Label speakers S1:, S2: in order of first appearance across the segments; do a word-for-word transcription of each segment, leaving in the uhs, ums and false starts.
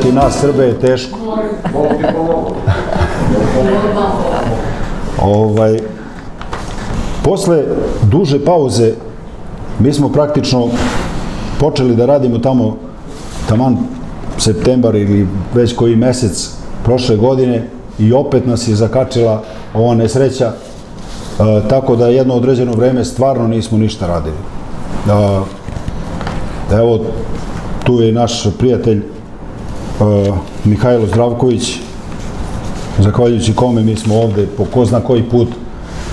S1: Preživeti nas Srbe je teško. Ovaj, posle duže pauze mi smo praktično počeli da radimo tamo taman septembar ili već koji mesec prošle godine i opet nas je zakačila ova nesreća, e, tako da jedno određeno vreme stvarno nismo ništa radili. E, evo, tu je naš prijatelj e, Mihajlo Zdravković, zahvaljujući kome mi smo ovde po ko zna koji put, e,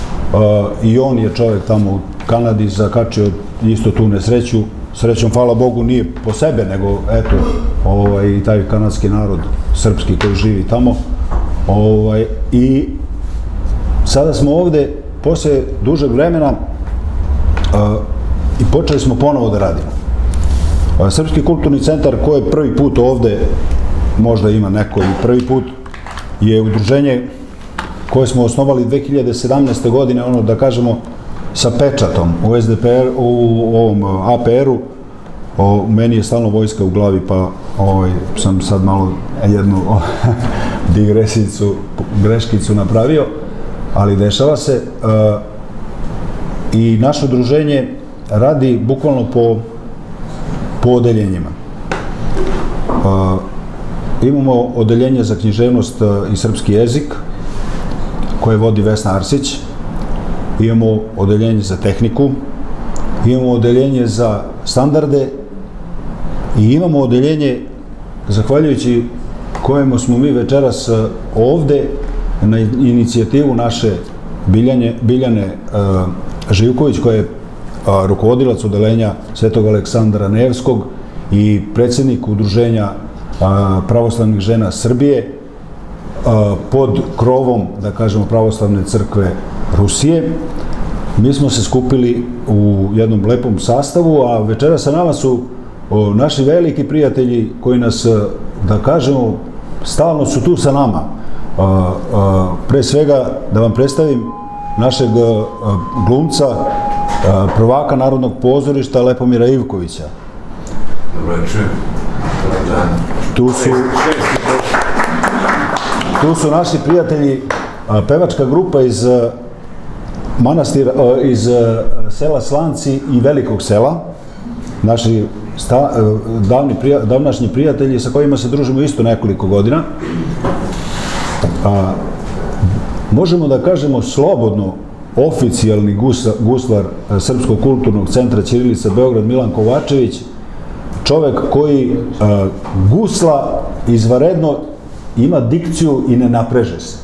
S1: i on je čovjek tamo u Kanadi zakačio isto tu nesreću. Srećom, hvala Bogu, nije po sebe, nego eto, ovaj, i taj kanadski narod srpski koji živi tamo. Ovaj, I sada smo ovde, posle dužeg vremena, uh, i počeli smo ponovo da radimo. Uh, Srpski kulturni centar, koji je prvi put ovde, možda ima neko i prvi put, je udruženje koje smo osnovali dve hiljade sedamnaeste. godine, ono da kažemo, sa pečatom u S D P R, u ovom A P R-u. Meni je stalno vojska u glavi, pa ovaj, sam sad malo jednu digresicu, greškicu napravio, ali dešava se. Uh, I naše udruženje radi bukvalno po, po odeljenjima. Uh, imamo odeljenje za književnost i srpski jezik, koje vodi Vesna Arsić. Imamo odeljenje za tehniku, imamo odeljenje za standarde i imamo odeljenje, zahvaljujući kojemu smo mi večeras ovde, na inicijativu naše Biljane, Biljane uh, Živković, koja je uh, rukovodilac odeljenja Svetog Aleksandra Nevskog i predsjednik udruženja uh, pravoslavnih žena Srbije, uh, pod krovom, da kažemo, pravoslavne crkve Rusije. Mi smo se skupili u jednom lepom sastavu, a večera sa nama su o, naši veliki prijatelji koji nas, da kažemo, stalno su tu sa nama. A, a, pre svega da vam predstavim našeg a, glumca, a, prvaka Narodnog pozorišta Lepomira Ivkovića.
S2: Dobro večer. Dobar dan.
S1: Tu su, tu su naši prijatelji, a, pevačka grupa iz manastira, iz sela Slanci i Velikog sela, naši sta, davni, davnašnji prijatelji sa kojima se družimo isto nekoliko godina. A, možemo da kažemo slobodno oficijalni guslar Srpskog kulturnog centra Ćirilica Beograd Milan Kovačević, čovek koji a, gusla izvanredno, ima dikciju i ne napreže se.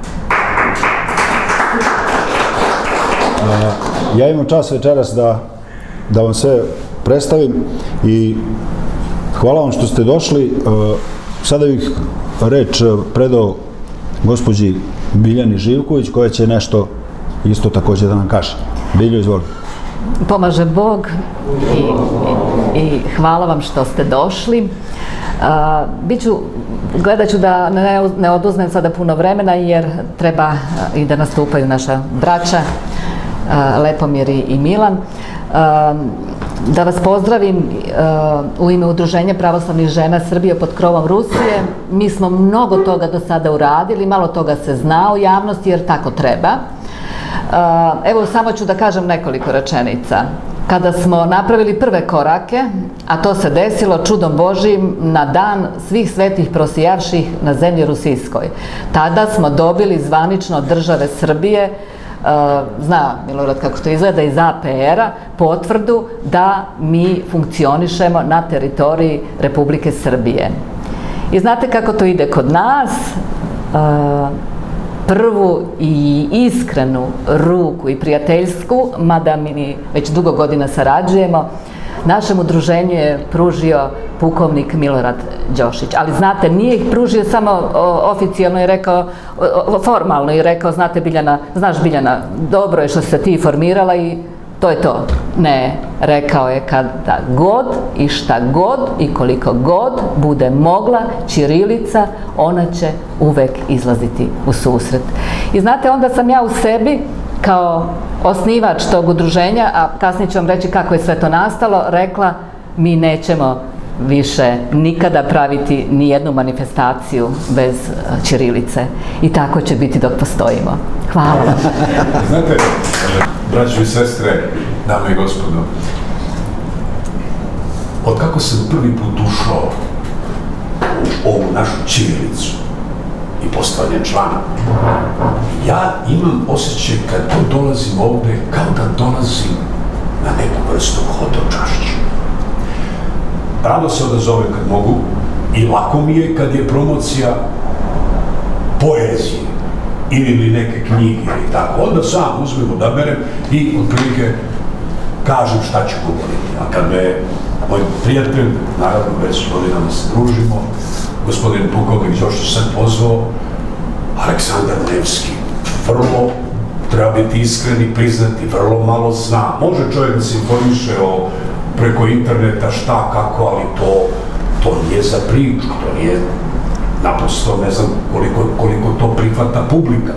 S1: Ja imam čas večeras da, da vam sve predstavim i hvala vam što ste došli. Sada bih reč predao gospođi Biljani Živković, koja će nešto isto također da nam kaže. Biljo, izvoli.
S3: Pomaže Bog i, i, i hvala vam što ste došli. A, biću, gledat ću da ne, ne oduzmem sada puno vremena, jer treba i da nastupaju naša braća, Lepomir i Milan. Da vas pozdravim u ime Udruženja pravoslavnih žena Srbije pod krovom Rusije. Mi smo mnogo toga do sada uradili, malo toga se zna u javnosti jer tako treba. Evo, samo ću da kažem nekoliko rečenica. Kada smo napravili prve korake, a to se desilo čudom Božijim na dan svih svetih prosijavših na zemlji Rusijskoj. Tada smo dobili zvanično od države Srbije, zna Milorad kako to izgleda, iz A P R-a, potvrdu da mi funkcionišemo na teritoriji Republike Srbije. I znate kako to ide kod nas? Prvu i iskrenu ruku i prijateljsku, mada mi već dugo godina sarađujemo, našem udruženju je pružio pukovnik Milorad Đošić. Ali znate, nije ih pružio samo oficijalno i rekao, formalno i rekao, znate Biljana, znaš Biljana, dobro je što se ti formirala i to je to. Ne, rekao je kada god i šta god i koliko god bude mogla ćirilica, ona će uvek izlaziti u susret. I znate, onda sam ja u sebi, kao osnivač tog udruženja, a kasnije ću vam reći kako je sve to nastalo, rekla, mi nećemo više nikada praviti ni jednu manifestaciju bez ćirilice. I tako će biti dok postojimo. Hvala vam.
S2: Znate, braćo i sestre, dame i gospodo, od kako sam prvi put ušao u ovu našu ćirilicu i postavljen član, ja imam osjećaj kad to dolazim ovde, kao da dolazim na neku vrstu hodočašća. Rado se odazovem kad mogu i lako mi je kad je promocija poezije ili neke knjige i tako. Onda sam uzmem, odaberem i otprilike kažem šta ću govoriti. A kad me moj prijatelj, naravno već godinama se družimo, gospodin pukovnik Đošić sad pozvao, Aleksandar Nevski, vrlo, treba biti iskren i priznati, vrlo malo zna. Može čovjek da se informiše o preko interneta šta, kako, ali to, to nije za priču, to nije naprosto, ne znam koliko, koliko to prihvata publika.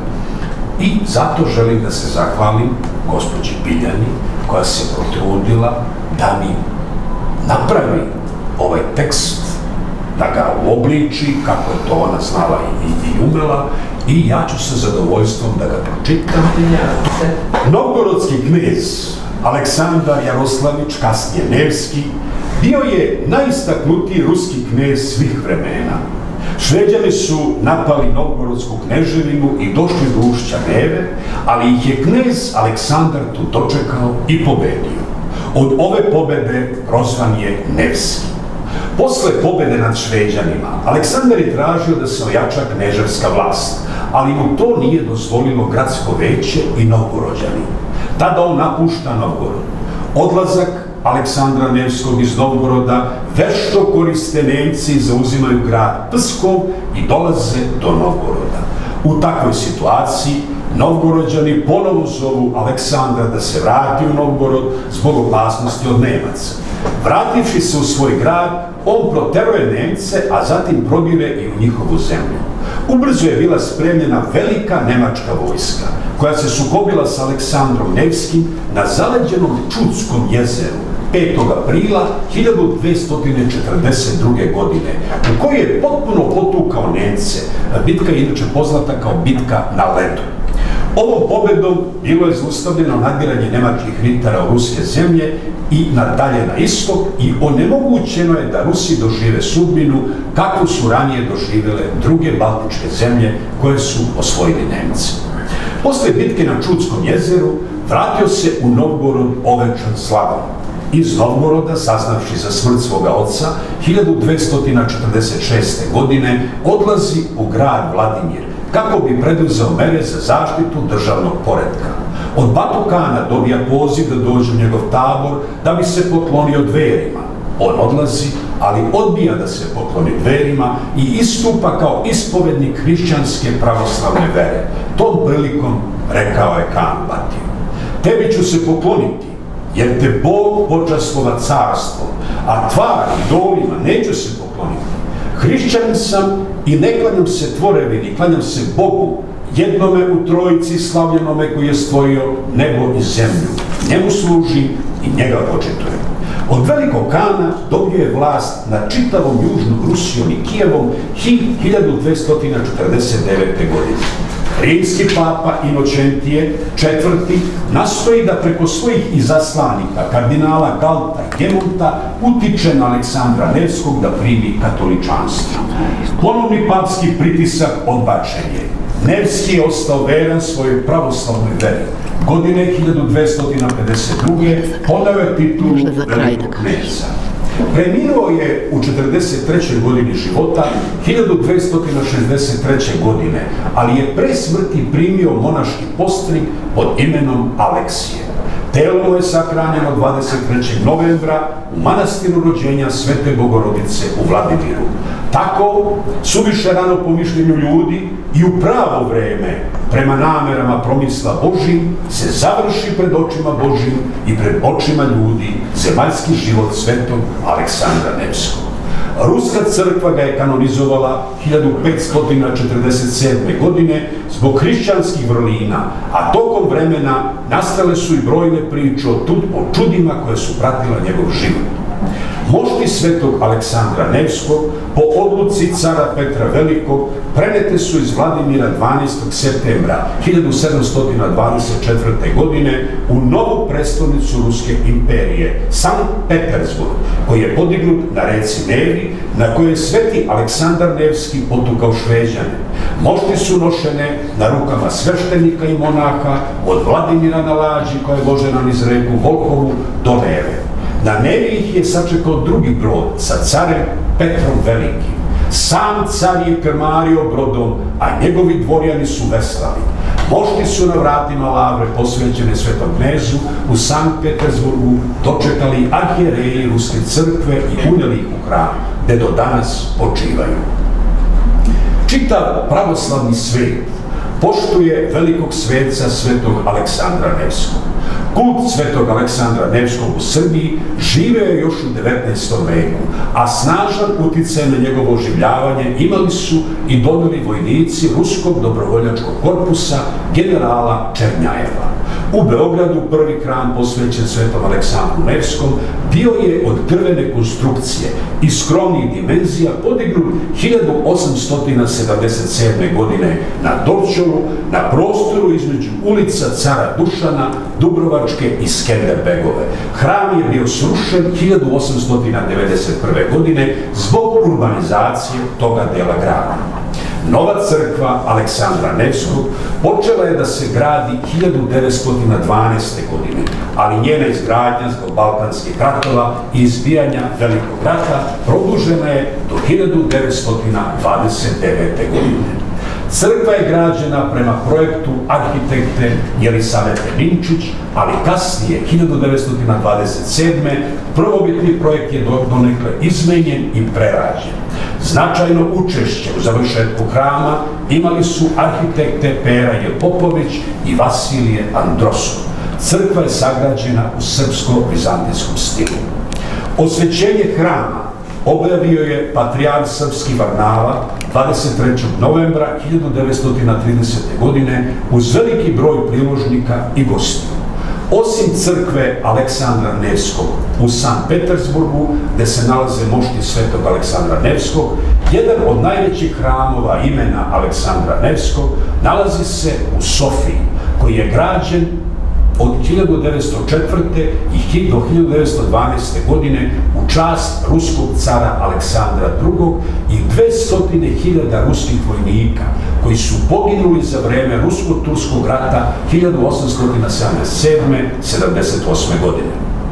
S2: I zato želim da se zahvalim gospođi Biljani, koja se potrudila da mi napravi ovaj tekst, da ga uobliči, kako je to ona znala i, i umela, i ja ću sa zadovoljstvom da ga pročitam. Novgorodski knez Aleksandar Jaroslavić, kasnije Nevski, bio je najistaknutiji ruski knez svih vremena. Šveđani su napali Novgorodsku kneževinu i došli do ušća Neve, ali ih je knez Aleksandar tu dočekao i pobedio. Od ove pobede prozvan je Nevski. Posle pobede nad Šveđanima, Aleksandar je tražio da se ojača kneževska vlast, ali mu to nije dozvolilo gradsko veće i Novgorođani. Tada on napušta Novgorod. Odlazak Aleksandra Nevskog iz Novgoroda vešto koriste Nemci i zauzimaju grad Pskov i dolaze do Novgoroda. U takvoj situaciji Novgorođani ponovo zovu Aleksandra da se vrati u Novgorod zbog opasnosti od Nemaca. Vrativši se u svoj grad, on proteruje Nemce, a zatim probire i u njihovu zemlju. Ubrzo je bila spremljena velika nemačka vojska, koja se sukobila s Aleksandrom Nevskim na zaleđenom Čudskom jezeru petog aprila hiljadu dvesta četrdeset druge. godine, u kojoj je potpuno potukao Nemce. Bitka je inače poznata kao bitka na ledu. Ovom pobedom bilo je zaustavljeno nadiranje nemačkih ritara u ruske zemlje i nadalje na istok i onemogućeno je da Rusi dožive sudbinu kakvu su ranije doživjele druge baltičke zemlje koje su osvojili Nemci. Posle bitke na Čudskom jezeru vratio se u Novgorod ovenčan slavom. Iz Novgoroda, saznavši za smrt svoga oca, hiljadu dvesta četrdeset šeste. godine odlazi u grad Vladimir, kako bi preduzeo mere za zaštitu državnog poretka. Od Batu Kana dobija poziv da dođe u njegov tabor da bi se poklonio dverima. On odlazi, ali odbija da se pokloni dverima i istupa kao ispovednik hrišćanske pravoslavne vere. Tom prilikom rekao je Kan Batiju: tebi ću se pokloniti, jer te Bog počaslova carstvom, a tvari, idolima neću se pokloniti. Hrišćanin sam i ne klanjam se tvorevini, klanjam se Bogu, jednome u trojici slavljenome koji je stvorio nebo i zemlju. Njemu služi i njega počitujem. Od velikog Kana dobio je vlast nad čitavom južnom Rusijom i Kijevom hiljadu dvesta četrdeset devete. godine. Rimski papa Inočentije četvrti nastoji da preko svojih izaslanika, kardinala Galta i Gemonta, utiče na Aleksandra Nevskog da primi katoličanstvo. Ponovni papski pritisak odbačen je. Nevski je ostao veran svojoj pravoslavnoj veri. Godine hiljadu dvesta pedeset druge. podao je titulu velikog kneza. Preminuo je u četrdeset trećoj. godini života, hiljadu dvesta šezdeset treće. godine, ali je pre smrti primio monaški postrig pod imenom Aleksije. Telo mu je sahranjeno dvadeset trećeg novembra u manastiru rođenja Svete Bogorodice u Vladimiru. Tako, suviše rano po mišljenju ljudi i u pravo vreme, prema namerama promisla Božjim, se završi pred očima Božjim i pred očima ljudi zemaljski život svetog Aleksandra Nevskog. Ruska crkva ga je kanonizovala hiljadu petsto četrdeset sedme. godine zbog hrišćanskih vrlina, a tokom vremena nastale su i brojne priče o čudima koje su pratila njegov život. Mošti svetog Aleksandra Nevskog po odluci cara Petra Velikog prenete su iz Vladimira dvanaestog septembra hiljadu sedamsto dvadeset četvrte. godine u novu prestolnicu Ruske imperije, Sankt Petersburg, koji je podignut na reci Nevi, na kojoj je sveti Aleksandar Nevski potukao Šveđane. Mošti su nošene na rukama sveštenika i monaha od Vladimira na lađi koja je vožena niz reku Volhovu do Neve. Na Nevi ih je sačekao drugi brod sa carem Petrom Velikim. Sam car je krmario brodom, a njegovi dvorjani su veslali. Mošti su na vratima lavre posvećene svetom knezu u Sankt Petersburgu dočekali arhijereji Ruske crkve i unijeli ih u hram, gde do danas počivaju. Čitav pravoslavni svet poštuje velikog sveca svetog Aleksandra Nevskog. Kult svetog Aleksandra Nevskog u Srbiji živeo je još u devetnaestom veku, a snažan uticaj na njegovo oživljavanje imali su i doneli vojnici Ruskog dobrovoljačkog korpusa generala Černjajeva. U Beogradu prvi hram posvećen svetom Aleksandru Nevskom bio je od drvene konstrukcije i skromnih dimenzija podignut hiljadu osamsto sedamdeset sedme. godine na Dorćolu, na prostoru između ulica Cara Dušana, Dubrovačke i Skenderbegove. Hram je bio srušen hiljadu osamsto devedeset prve. godine zbog urbanizacije toga dela grada. Nova crkva Aleksandra Nevskog počela je da se gradi hiljadu devetsto dvanaeste. godine, ali njena izgradnja zbog balkanskih ratova i izbijanja Velikog rata produžena je do hiljadu devetsto dvadeset devete. godine. Crkva je građena prema projektu arhitekte Jelisavete Minčić, ali kasnije, hiljadu devetsto dvadeset sedme. prvobitni projekt je donekle izmenjen i prerađen. Značajno učešće u završetku hrama imali su arhitekte Pera J. Popović i Vasilije Androsov. Crkva je sagrađena u srpsko-vizantijskom stilu. Osvećenje hrama objavio je patrijarh srpski Varnava dvadeset trećeg novembra hiljadu devetsto tridesete. godine uz veliki broj priložnika i gostiju. Osim crkve Aleksandra Nevskog u Sankt Petersburgu, gde se nalaze mošti svetog Aleksandra Nevskog, jedan od najvećih hramova imena Aleksandra Nevskog nalazi se u Sofiji, koji je građen od hiljadu devetsto četvrte. i do hiljadu devetsto dvanaeste. godine u čast ruskog cara Aleksandra drugog. i dvesta hiljada ruskih vojnika koji su poginuli za vreme Rusko-Turskog rata hiljadu osamsto sedamdeset sedme do sedamdeset osme. godine.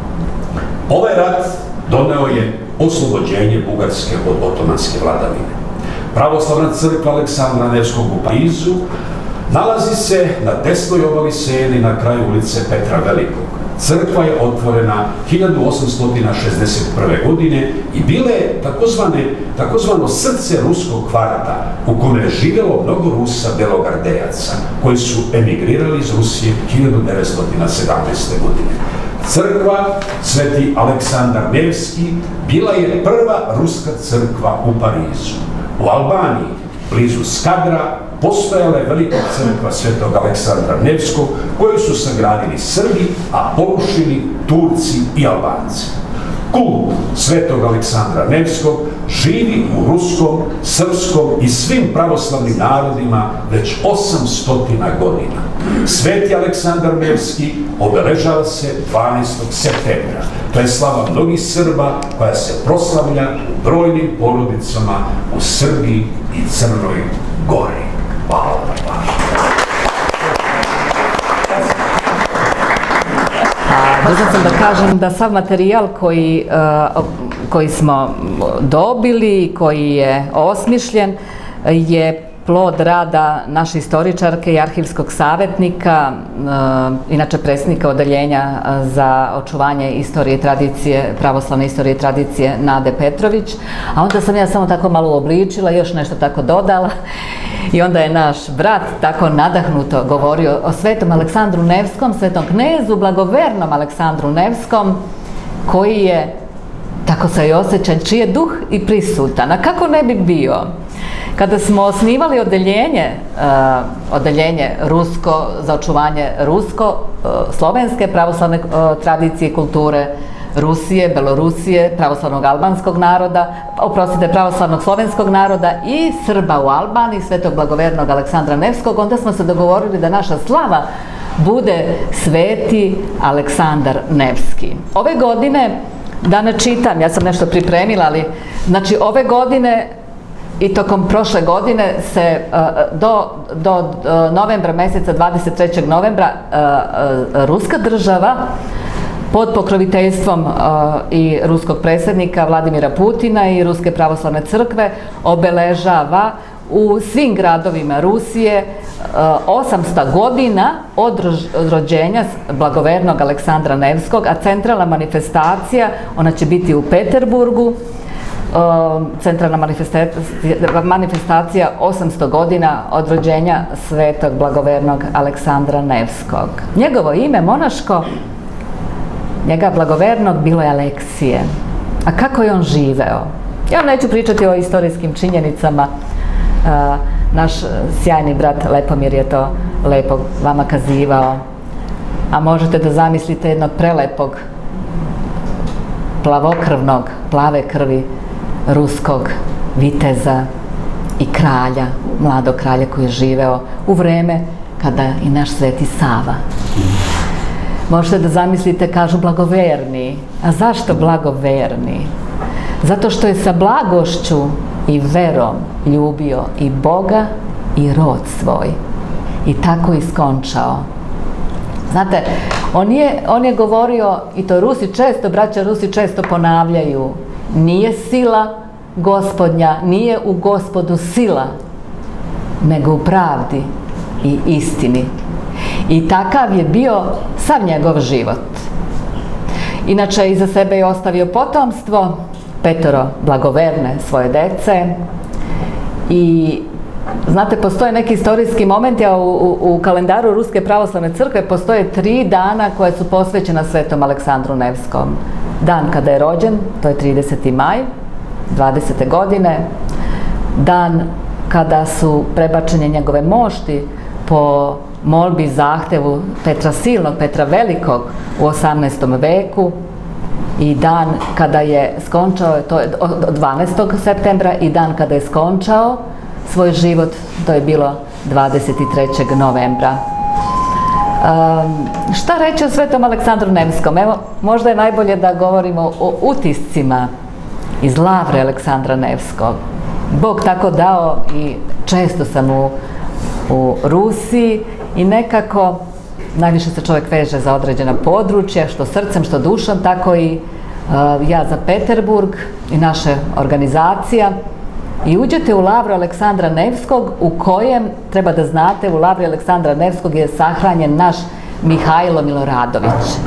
S2: Ovaj rat doneo je oslobođenje Bugarske od otomanske vladavine. Pravoslavna crkva Aleksandra Nevskog u Parizu nalazi se na desnoj obali Sene na kraju ulice Petra Velikog. Crkva je otvorena hiljadu osamsto šezdeset prve. godine i bila je takozvano srce ruskog kvarta u kome je živjelo mnogo Rusa belogardejaca koji su emigrirali iz Rusije hiljadu devetsto sedamnaeste. godine. Crkva Sveti Aleksandar Nevski bila je prva ruska crkva u Parizu. U Albaniji, blizu Skadra, postojala je velika crkva svetog Aleksandra Nevskog, koju su sagradili Srbi, a porušili Turci i Albanci. Kult svetog Aleksandra Nevskog živi u ruskom, srpskom i svim pravoslavnim narodima već osamsto godina. Sveti Aleksandar Nevski obeležava se dvanaestog septembra. To je slava mnogih Srba koja se proslavlja u brojnim porodicama u Srbiji i Crnoj Gori. Hvala na pažnju.
S3: Dužna sam da kažem da sav materijal koji, koji smo dobili, koji je osmišljen, je plod rada naše istoričarke i arhivskog savjetnika, inače predsjednika odeljenja za očuvanje istorije i tradicije, pravoslavne istorije i tradicije Nade Petrović, a onda sam ja samo tako malo uobličila, još nešto tako dodala i onda je naš brat tako nadahnuto govorio o svetom Aleksandru Nevskom, svetom knezu, blagovernom Aleksandru Nevskom, koji je, tako se i osjeća, čiji je duh i prisutan. A kako ne bi bio? Kada smo osnivali odeljenje, odeljenje rusko, za očuvanje rusko-slovenske pravoslavne tradicije i kulture Rusije, Belorusije, pravoslavnog albanskog naroda, oprostite, pravoslavnog slovenskog naroda i Srba u Albaniji, svetog blagovernog Aleksandra Nevskog, onda smo se dogovorili da naša slava bude sveti Aleksandar Nevski. Ove godine, da ne čitam, ja sam nešto pripremila, ali znači ove godine i tokom prošle godine se do, do novembra meseca, dvadeset trećeg novembra, ruska država pod pokroviteljstvom i ruskog predsjednika Vladimira Putina i Ruske pravoslavne crkve obeležava u svim gradovima Rusije osamsto godina od rođenja blagovernog Aleksandra Nevskog, a centralna manifestacija, ona će biti u Peterburgu, centralna manifestacija osamsto godina od rođenja svetog blagovernog Aleksandra Nevskog. Njegovo ime monaško, njega blagovernog, bilo je Aleksije. A kako je on živeo? Ja vam neću pričati o istorijskim činjenicama. Naš sjajni brat Lepomir je to lepo vama kazivao. A možete da zamislite jednog prelepog, plavokrvnog, plave krvi, ruskog viteza i kralja, mladog kralja koji je živeo u vreme kada i naš sveti Sava. Možete da zamislite, kažu blagoverni. A zašto blagoverni? Zato što je sa blagošću i verom ljubio i Boga i rod svoj. I tako iskončao. Znate, on je, on je govorio, i to Rusi često, braća Rusi često ponavljaju, nije sila Gospodnja, nije u Gospodu sila, nego u pravdi i istini. I takav je bio sav njegov život. Inače, iza sebe je ostavio potomstvo, petoro blagoverne svoje dece. I znate, postoje neki istorijski momenti, a u, u, u kalendaru Ruske pravoslavne crkve postoje tri dana koje su posvećena svetom Aleksandru Nevskom. Dan kada je rođen, to je trideseti maj, dvadesete godine. Dan kada su prebačene njegove mošti po molbi i zahtevu Petra Silnog, Petra Velikog u osamnaestom veku. I dan kada je skončao, to je dvanaestog septembra, i dan kada je skončao svoj život, to je bilo dvadeset trećeg novembra. Um, šta reći o svetom Aleksandru Nevskom? Evo, možda je najbolje da govorimo o utiscima iz lavre Aleksandra Nevskog. Bog tako dao i često sam u, u Rusiji i nekako najviše se čovjek veže za određena područja, što srcem, što dušom, tako i uh, ja za Peterburg i naša organizacija. I uđete u lavru Aleksandra Nevskog, u kojem, treba da znate, u lavri Aleksandra Nevskog je sahranjen naš Mihajlo Miloradović.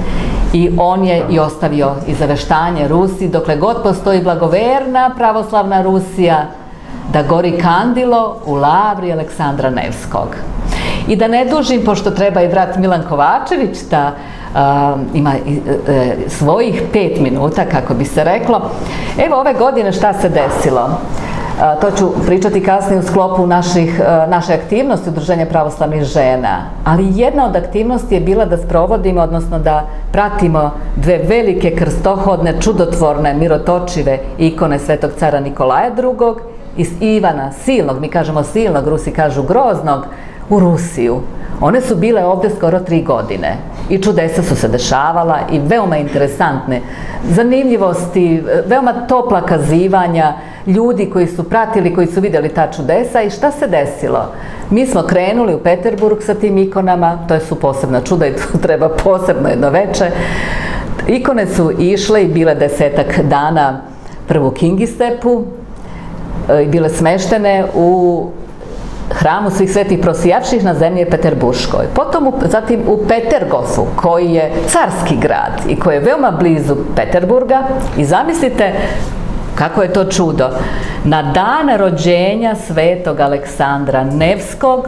S3: I on je i ostavio i zaveštanje Rusiji, dokle god postoji blagoverna pravoslavna Rusija, da gori kandilo u lavri Aleksandra Nevskog. I da ne dužim, pošto treba i brat Milan Kovačević da a, ima i, e, svojih pet minuta, kako bi se reklo. Evo ove godine šta se desilo. A, to ću pričati kasnije u sklopu naših, a, naše aktivnosti Udruženja pravoslavnih žena. Ali jedna od aktivnosti je bila da sprovodimo, odnosno da pratimo dve velike krstohodne, čudotvorne, mirotočive ikone svetog cara Nikolaja drugog i Ivana Silnog, mi kažemo Silnog, Rusi kažu Groznog, u Rusiju. One su bile ovde skoro tri godine i čudesa su se dešavala i veoma interesantne zanimljivosti, veoma topla kazivanja ljudi koji su pratili, koji su vidjeli ta čudesa. I šta se desilo? Mi smo krenuli u Peterburg sa tim ikonama, to su posebna čuda i tu treba posebno jedno veče. Ikone su išle i bile desetak dana prvo u Kingistepu i bile smeštene u hramu svih svetih prosijavših na zemlji Peterburškoj. Potom u, zatim u Petergofu, koji je carski grad i koji je veoma blizu Peterburga. I zamislite kako je to čudo. Na dan rođenja svetog Aleksandra Nevskog,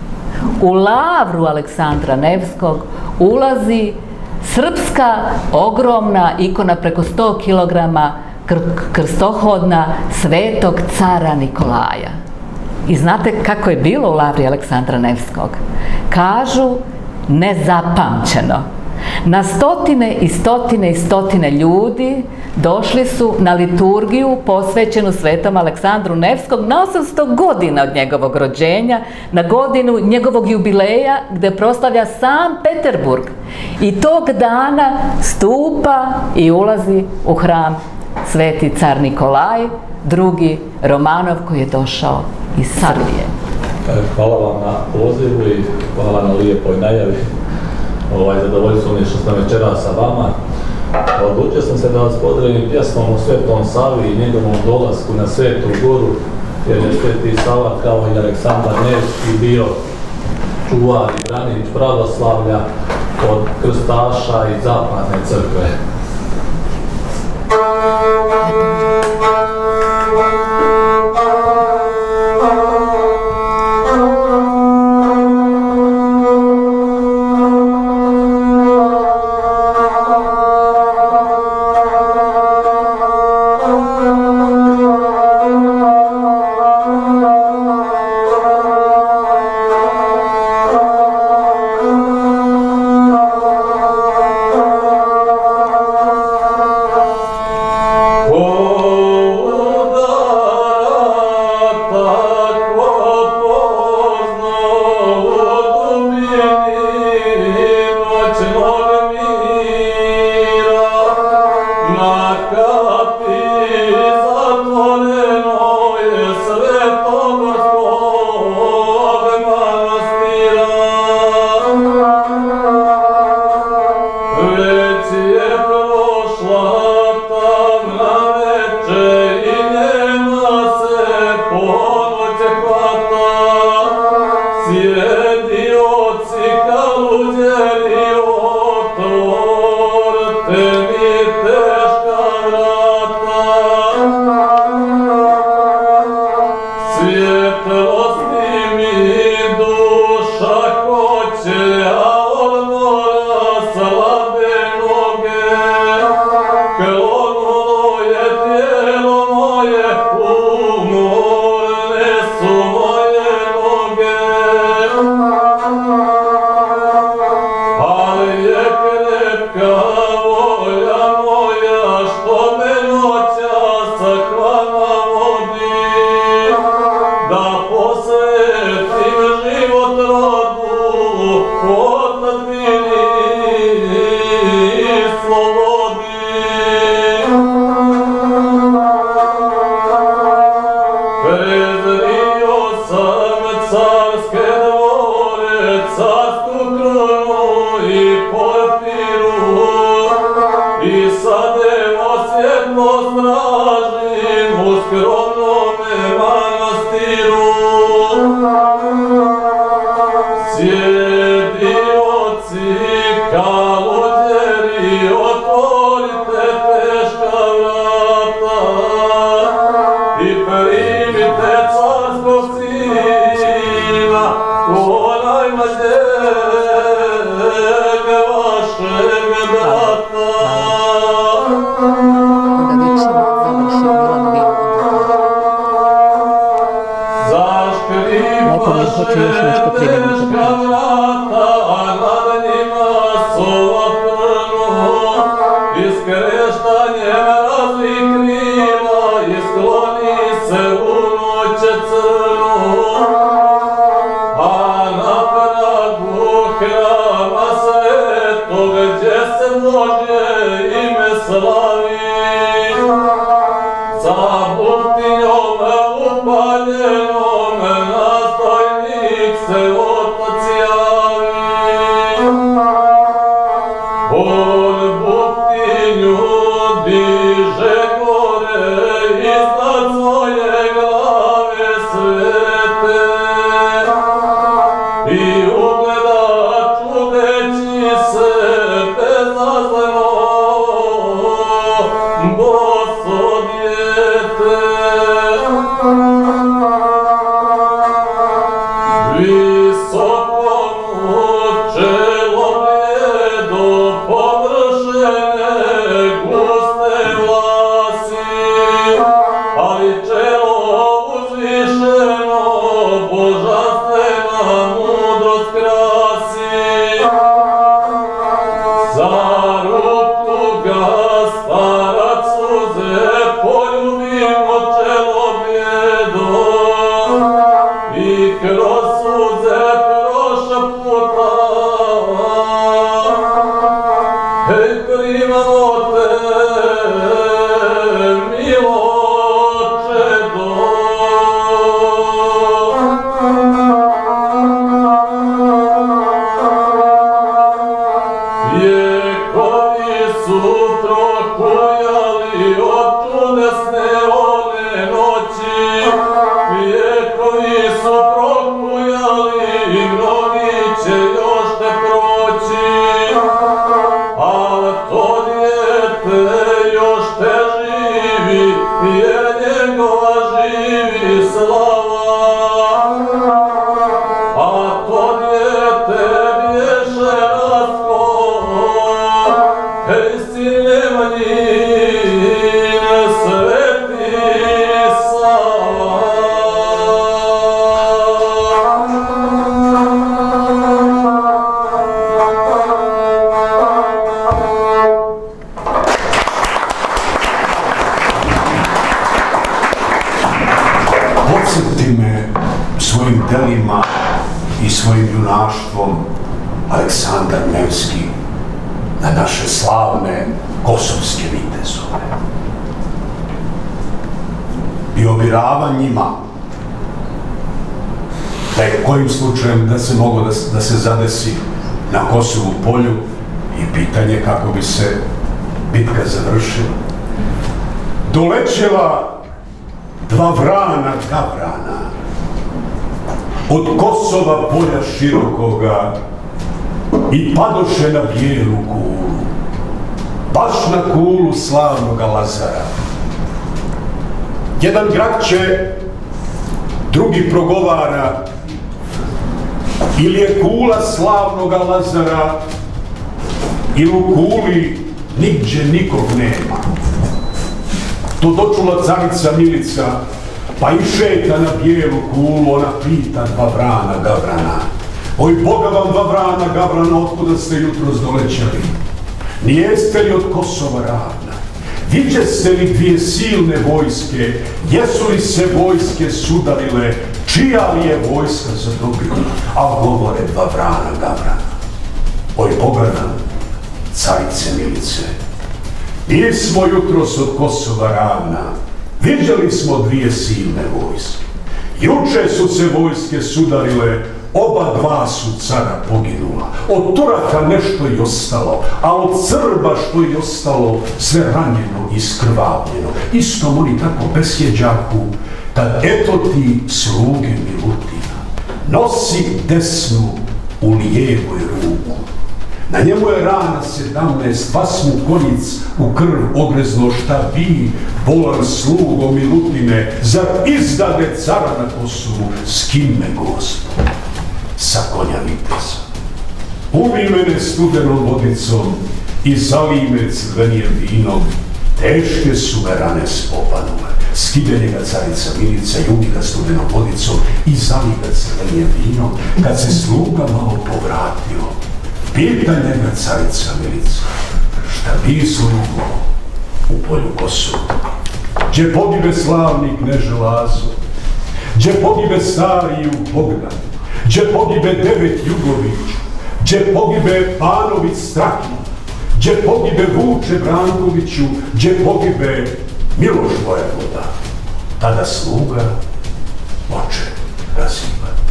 S3: u lavru Aleksandra Nevskog ulazi srpska ogromna ikona preko sto kilograma kr krstohodna svetog cara Nikolaja. I znate kako je bilo u lavri Aleksandra Nevskog? Kažu nezapamćeno. Na stotine i stotine i stotine ljudi došli su na liturgiju posvećenu Svetom Aleksandru Nevskom na osamsto godina od njegovog rođenja, na godinu njegovog jubileja gde proslavlja sam Peterburg. I tog dana stupa i ulazi u hram Sveti car Nikolaj drugi Romanov koji je došao iz Srbije.
S4: Hvala vam na pozivu i hvala na lijepoj najavi. Zadovoljstvo mi je što sam večera sa vama. Odlučio sam se da vas pozdravim pjesmom o Svetom Savi i njegovom dolasku na Svetu Goru, jer je Sveti Sava kao i Aleksandar Nevski bio čuvar i branič pravoslavlja od krstaša i zapadne crkve.
S5: Za
S2: podsjeti me svojim delima i svojim junaštvom Aleksandar Nevski na naše slavne kosovske vitezove. I obiravanjima da je kojim slučajem da se moglo da, da se zadesi na Kosovu polju i pitanje kako bi se bitka završila. Dolećela dva vrana gavrana od Kosova polja širokoga i padoše na bijelu kulu, baš na kulu slavnoga Lazara. Jedan grakće, drugi progovara, ili je kula slavnoga Lazara, ili u kuli nigdje nikog nema. To dočula carica Milica, pa i šeta na bijelu kulu, ona pita dva vrana gavrana. Oj, Boga vam dva vrana gavrana, otkuda ste jutros dolećali? Nijeste li od Kosova ravna? Viđeste li dvije silne vojske? Jesu li se vojske sudarile? Čija li je vojska zadobila? A govore dva vrana gavrana. Oj, Boga nam, carice Milice, mi smo jutros od Kosova ravna, viđali smo dvije silne vojske. Juče su se vojske sudarile, oba dva su cara poginula. Od Turaka nešto i ostalo, a od Srba što i ostalo, sve ranjeno i skrvavljeno. Istom oni tako besjeđaku, kad eto ti sluge Milutina, nosi desnu u lijevoj ruku. Na njemu je rana sedamnaest, vas mu konjic u krv ogrezlo, šta vi, bolan slugo Milutine, zar izdade cara na Kosovu, s kim me Gospod? Sa konja viteza. Umi mene studenom vodicom i zalij me crvenijem vinom, teške su me rane spopanule. Skide njega carica Milica i umi ga studenom vodicom i zalij ga crvenijem vinom. Kad se sluga malo povratio, pita njega carica Milica, šta bi slugo u polju Kosovu? Gdje pogibe slavni kneže Lazo, gdje pogibe stari Bogdan, gdje pogibe Devet Jugović, gdje pogibe Panović Strahin, gdje pogibe Vuče Brankoviću, gdje pogibe Miloš Vojvoda. Tada sluga oče razivati.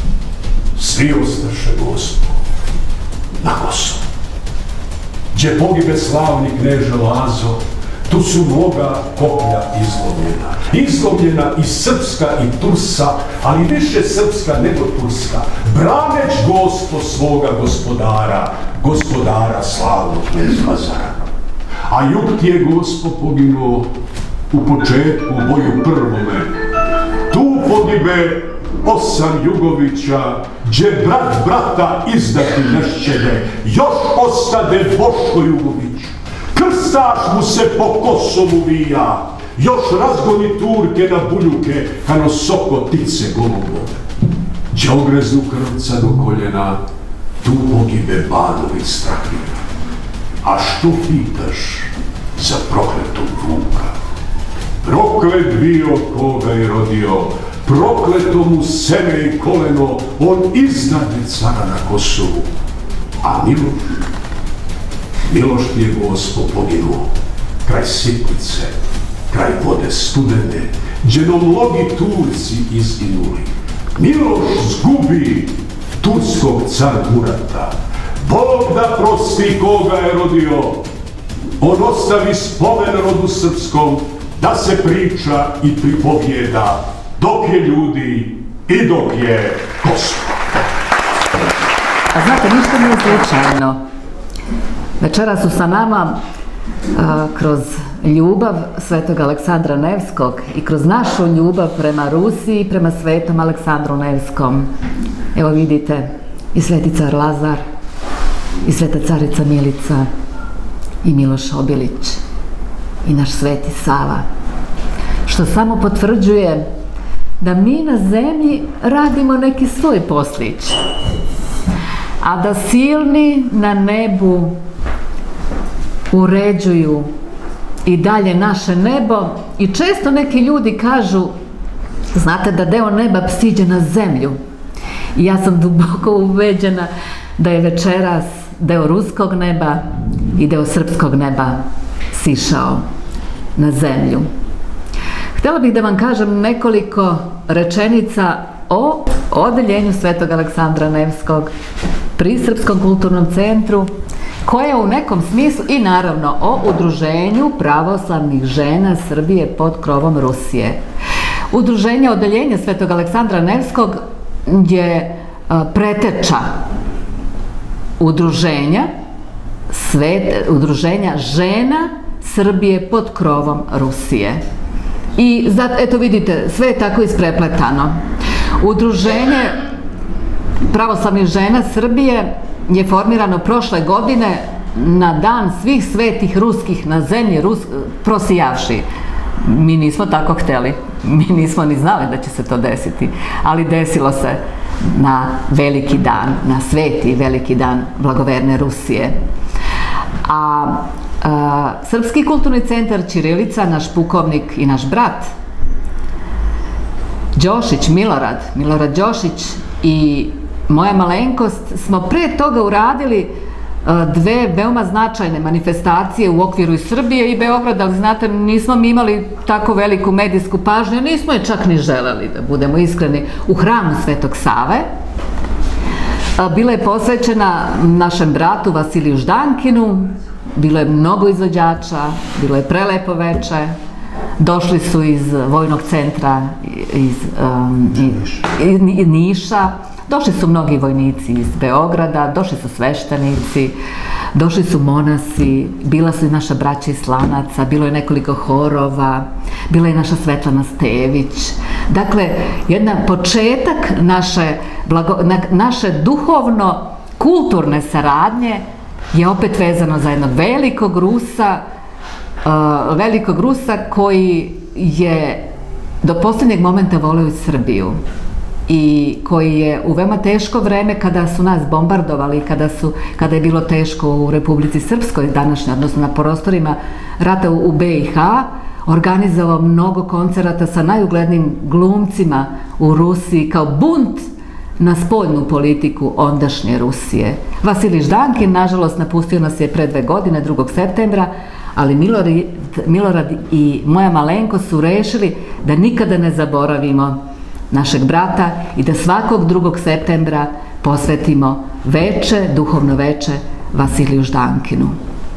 S2: Svi ostaše Gospod na Kosovu. Gdje pogibe slavni kneže Lazo, tu su mnoga koplja izlomljena. Izlomljena i srpska i turska, ali više srpska nego turska. Braneć Gospod svoga gospodara, gospodara slavnog kneza Lazara. A jug ti je Gospod poginuo u početku, u boju prvome. Tu pogibe osam Jugovića, gdje brat brata izdati nešćede, još ostade Boško Jugović. Krstaš mu se po Kosovu vija, još razgoni Turke na buljuke, kano soko tice golubove. Gdje ogreznu krvca do koljena, tu pogibe Banović Strahin. A što pitaš za prokletog Vuka? Proklet bio koga je rodio, prokleto mu seme i koleno, on izdade cara na Kosovu. A Miloš, Miloš ti je Gospod poginuo, kraj Sitnice, kraj vode studene, gdje nam mnogi Turci izginuli. Miloš zgubi turskog car Murata. Bog da prosti koga je rodio, on ostavi spomen rodu srpskom, da se priča i pripovijeda, dok je ljudi i dok je Kosovo.
S3: A znate, ništa nije slučajno. Večera su sa nama a, kroz ljubav svetog Aleksandra Nevskog i kroz našu ljubav prema Rusiji i prema svetom Aleksandru Nevskom. Evo vidite, i sveti car Lazar, i sveta carica Milica, i Miloš Obilić, i naš sveti Sava. Što samo potvrđuje da mi na zemlji radimo neki svoj poslić, a da silni na nebu uređuju i dalje naše nebo. I često neki ljudi kažu, Znate da deo neba siđe na zemlju. I ja sam duboko ubeđena da je večeras deo ruskog neba i deo srpskog neba sišao na zemlju. Htjela bih da vam kažem nekoliko rečenica o odeljenju Svetog Aleksandra Nevskog pri Srpskom kulturnom centru, koje je u nekom smislu, i naravno o Udruženju pravoslavnih žena Srbije pod krovom Rusije. Udruženje odeljenja Svetog Aleksandra Nevskog je preteča udruženja, svet, udruženja žena Srbije pod krovom Rusije. I zato, eto vidite, sve je tako isprepletano. Udruženje pravoslavnih žena Srbije je formirano prošle godine na dan svih svetih ruskih na zemlji, Rus, prosijavši. Mi nismo tako hteli, mi nismo ni znali da će se to desiti, ali desilo se na veliki dan, na sveti veliki dan blagoverne Rusije. A, a Srpski kulturni centar Ćirilica, naš pukovnik i naš brat Đošić, Milorad, Milorad Đošić i moja malenkost smo pre toga uradili dve veoma značajne manifestacije u okviru i Srbije i Beograda, ali znate, nismo mi imali tako veliku medijsku pažnju, nismo je čak ni želeli, da budemo iskreni, u hramu Svetog Save. Bila je posvećena našem bratu Vasiliju Ždankinu, bilo je mnogo izvođača, bilo je prelepo veče, došli su iz vojnog centra, iz, um, iz, iz Niša, došli su mnogi vojnici iz Beograda, došli su sveštenici, došli su monasi, bila su i naša braća iz Slanaca, bilo je nekoliko horova, bila je naša Svetlana Stević. Dakle, jedan početak naše, blago, naše duhovno-kulturne saradnje je opet vezano za jednog velikog Rusa, uh, velikog Rusa koji je do posljednjeg momenta voleo i Srbiju i koji je u veoma teško vreme, kada su nas bombardovali, kada, su, kada je bilo teško u Republici Srpskoj današnje, odnosno na prostorima rata u be i ha, organizovao mnogo koncerata sa najuglednijim glumcima u Rusiji kao bunt na spoljnu politiku ondašnje Rusije. Vasilij Ždankin, nažalost, napustio nas je pre dve godine, drugog septembra, ali Milorad, Milorad i moja malenkost su rešili da nikada ne zaboravimo našeg brata i da svakog drugog septembra posvetimo veče, duhovno veče Vasiliju Ždankinu.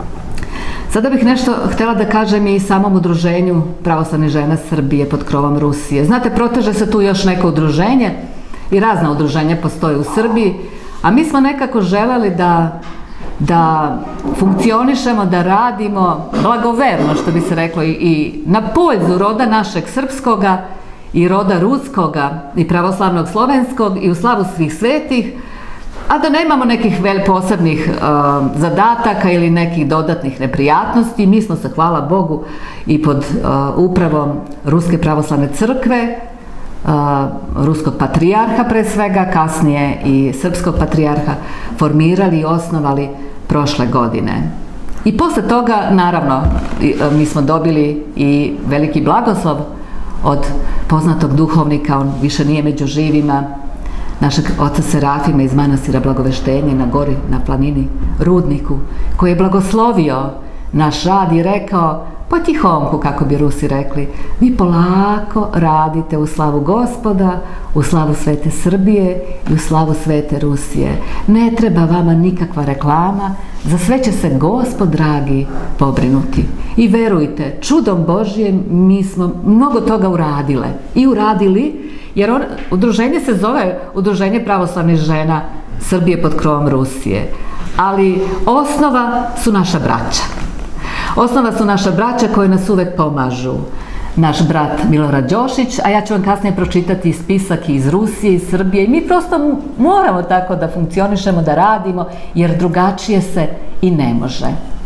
S3: Sada bih nešto htjela da kažem i samom udruženju pravoslavnih žena Srbije pod krovom Rusije. Znate, proteže se tu još neko udruženje i razna udruženja postoje u Srbiji, a mi smo nekako želeli da, da funkcionišemo, da radimo blagoverno, što bi se reklo, i, i na poljzu roda našeg srpskoga i roda ruskoga i pravoslavnog slovenskog i u slavu svih svetih, a da nemamo nekih vel posebnih uh, zadataka ili nekih dodatnih neprijatnosti. Mi smo se, hvala Bogu, i pod uh, upravom Ruske pravoslavne crkve, uh, ruskog patrijarha pre svega, kasnije i srpskog patrijarha, formirali i osnovali prošle godine. I posle toga, naravno, mi smo dobili i veliki blagoslov od poznatog duhovnika, on više nije među živima, našeg oca Serafima iz manastira Blagoveštenje na gori, na planini Rudniku, koji je blagoslovio naš rad i rekao, potihomku, kako bi Rusi rekli, vi polako radite u slavu Gospoda, u slavu svete Srbije i u slavu svete Rusije. Ne treba vama nikakva reklama, za sve će se Gospod dragi pobrinuti. I verujte, čudom Božjem mi smo mnogo toga uradile i uradili, jer on, udruženje se zove Udruženje pravoslavnih žena Srbije pod krovom Rusije, ali osnova su naša braća. Osnova su naša braća koji nas uvek pomažu. Naš brat Milorad Đošić, a ja ću vam kasnije pročitati spisak iz Rusije, iz Srbije, i mi prosto moramo tako da funkcionišemo, da radimo, jer drugačije se i ne može.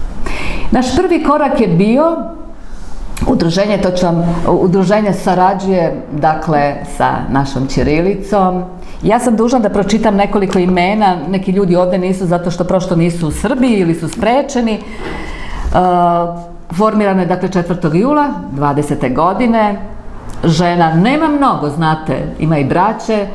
S3: Naš prvi korak je bio udruženje, to ću vam, udruženje sarađuje, dakle, sa našom ćirilicom. Ja sam dužna da pročitam nekoliko imena, neki ljudi ovde nisu zato što prosto nisu u Srbiji ili su sprečeni. Uh, formirano je, dakle, četvrtog jula dvadesete godine. žena, nema mnogo, znate, ima i braće,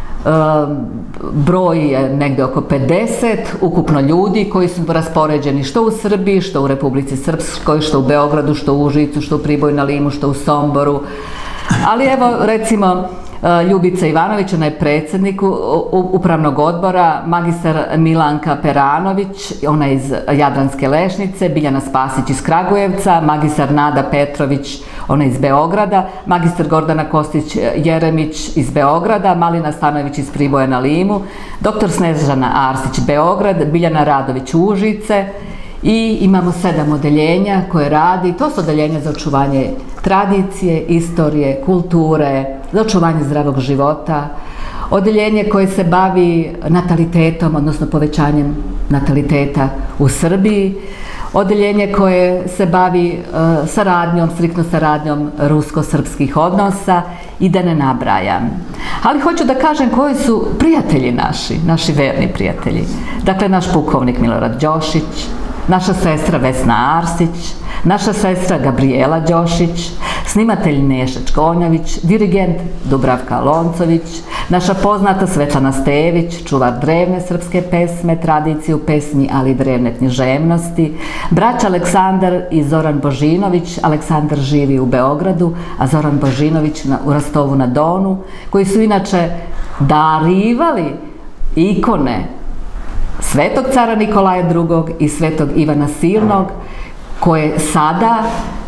S3: broj je negde oko pedeset ukupno ljudi koji su raspoređeni što u Srbiji, što u Republici Srpskoj, što u Beogradu, što u Užicu, što u Priboju na Limu, što u Somboru. Ali evo, recimo, Ljubica Ivanović, ona je predsjednik upravnog odbora, magistar Milanka Peranović, ona je iz Jadranske Lešnice, Biljana Spasić iz Kragujevca, magistar Nada Petrović, ona je iz Beograda, magistar Gordana Kostić-Jeremić iz Beograda, Malina Stanojević iz Priboja na Limu, doktor Snežana Arsić Beograd, Biljana Radović Užice, i imamo sedam odeljenja koje radi. To su odeljenja za očuvanje tradicije, istorije, kulture, za očuvanje zdravog života, odeljenje koje se bavi natalitetom, odnosno povećanjem nataliteta u Srbiji, odeljenje koje se bavi saradnjom, striktno saradnjom rusko-srpskih odnosa i da ne nabrajam. Ali hoću da kažem koji su prijatelji naši, naši verni prijatelji. Dakle, naš pukovnik Milorad Đošić, naša sestra Vesna Arsić, naša sestra Gabriela Đošić, snimatelj Neša Čkonjović, dirigent Dubravka Loncović, naša poznata Svetlana Stević, čuvar drevne srpske pesme, tradiciju pesmi, ali i drevne književnosti, braća Aleksandar i Zoran Božinović. Aleksandar živi u Beogradu, a Zoran Božinović u Rastovu na Donu, koji su inače darivali ikone Svetog cara Nikolaja drugog i Svetog Ivana Silnog, koje sada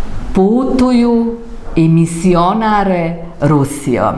S3: putuju i misionare Rusijom.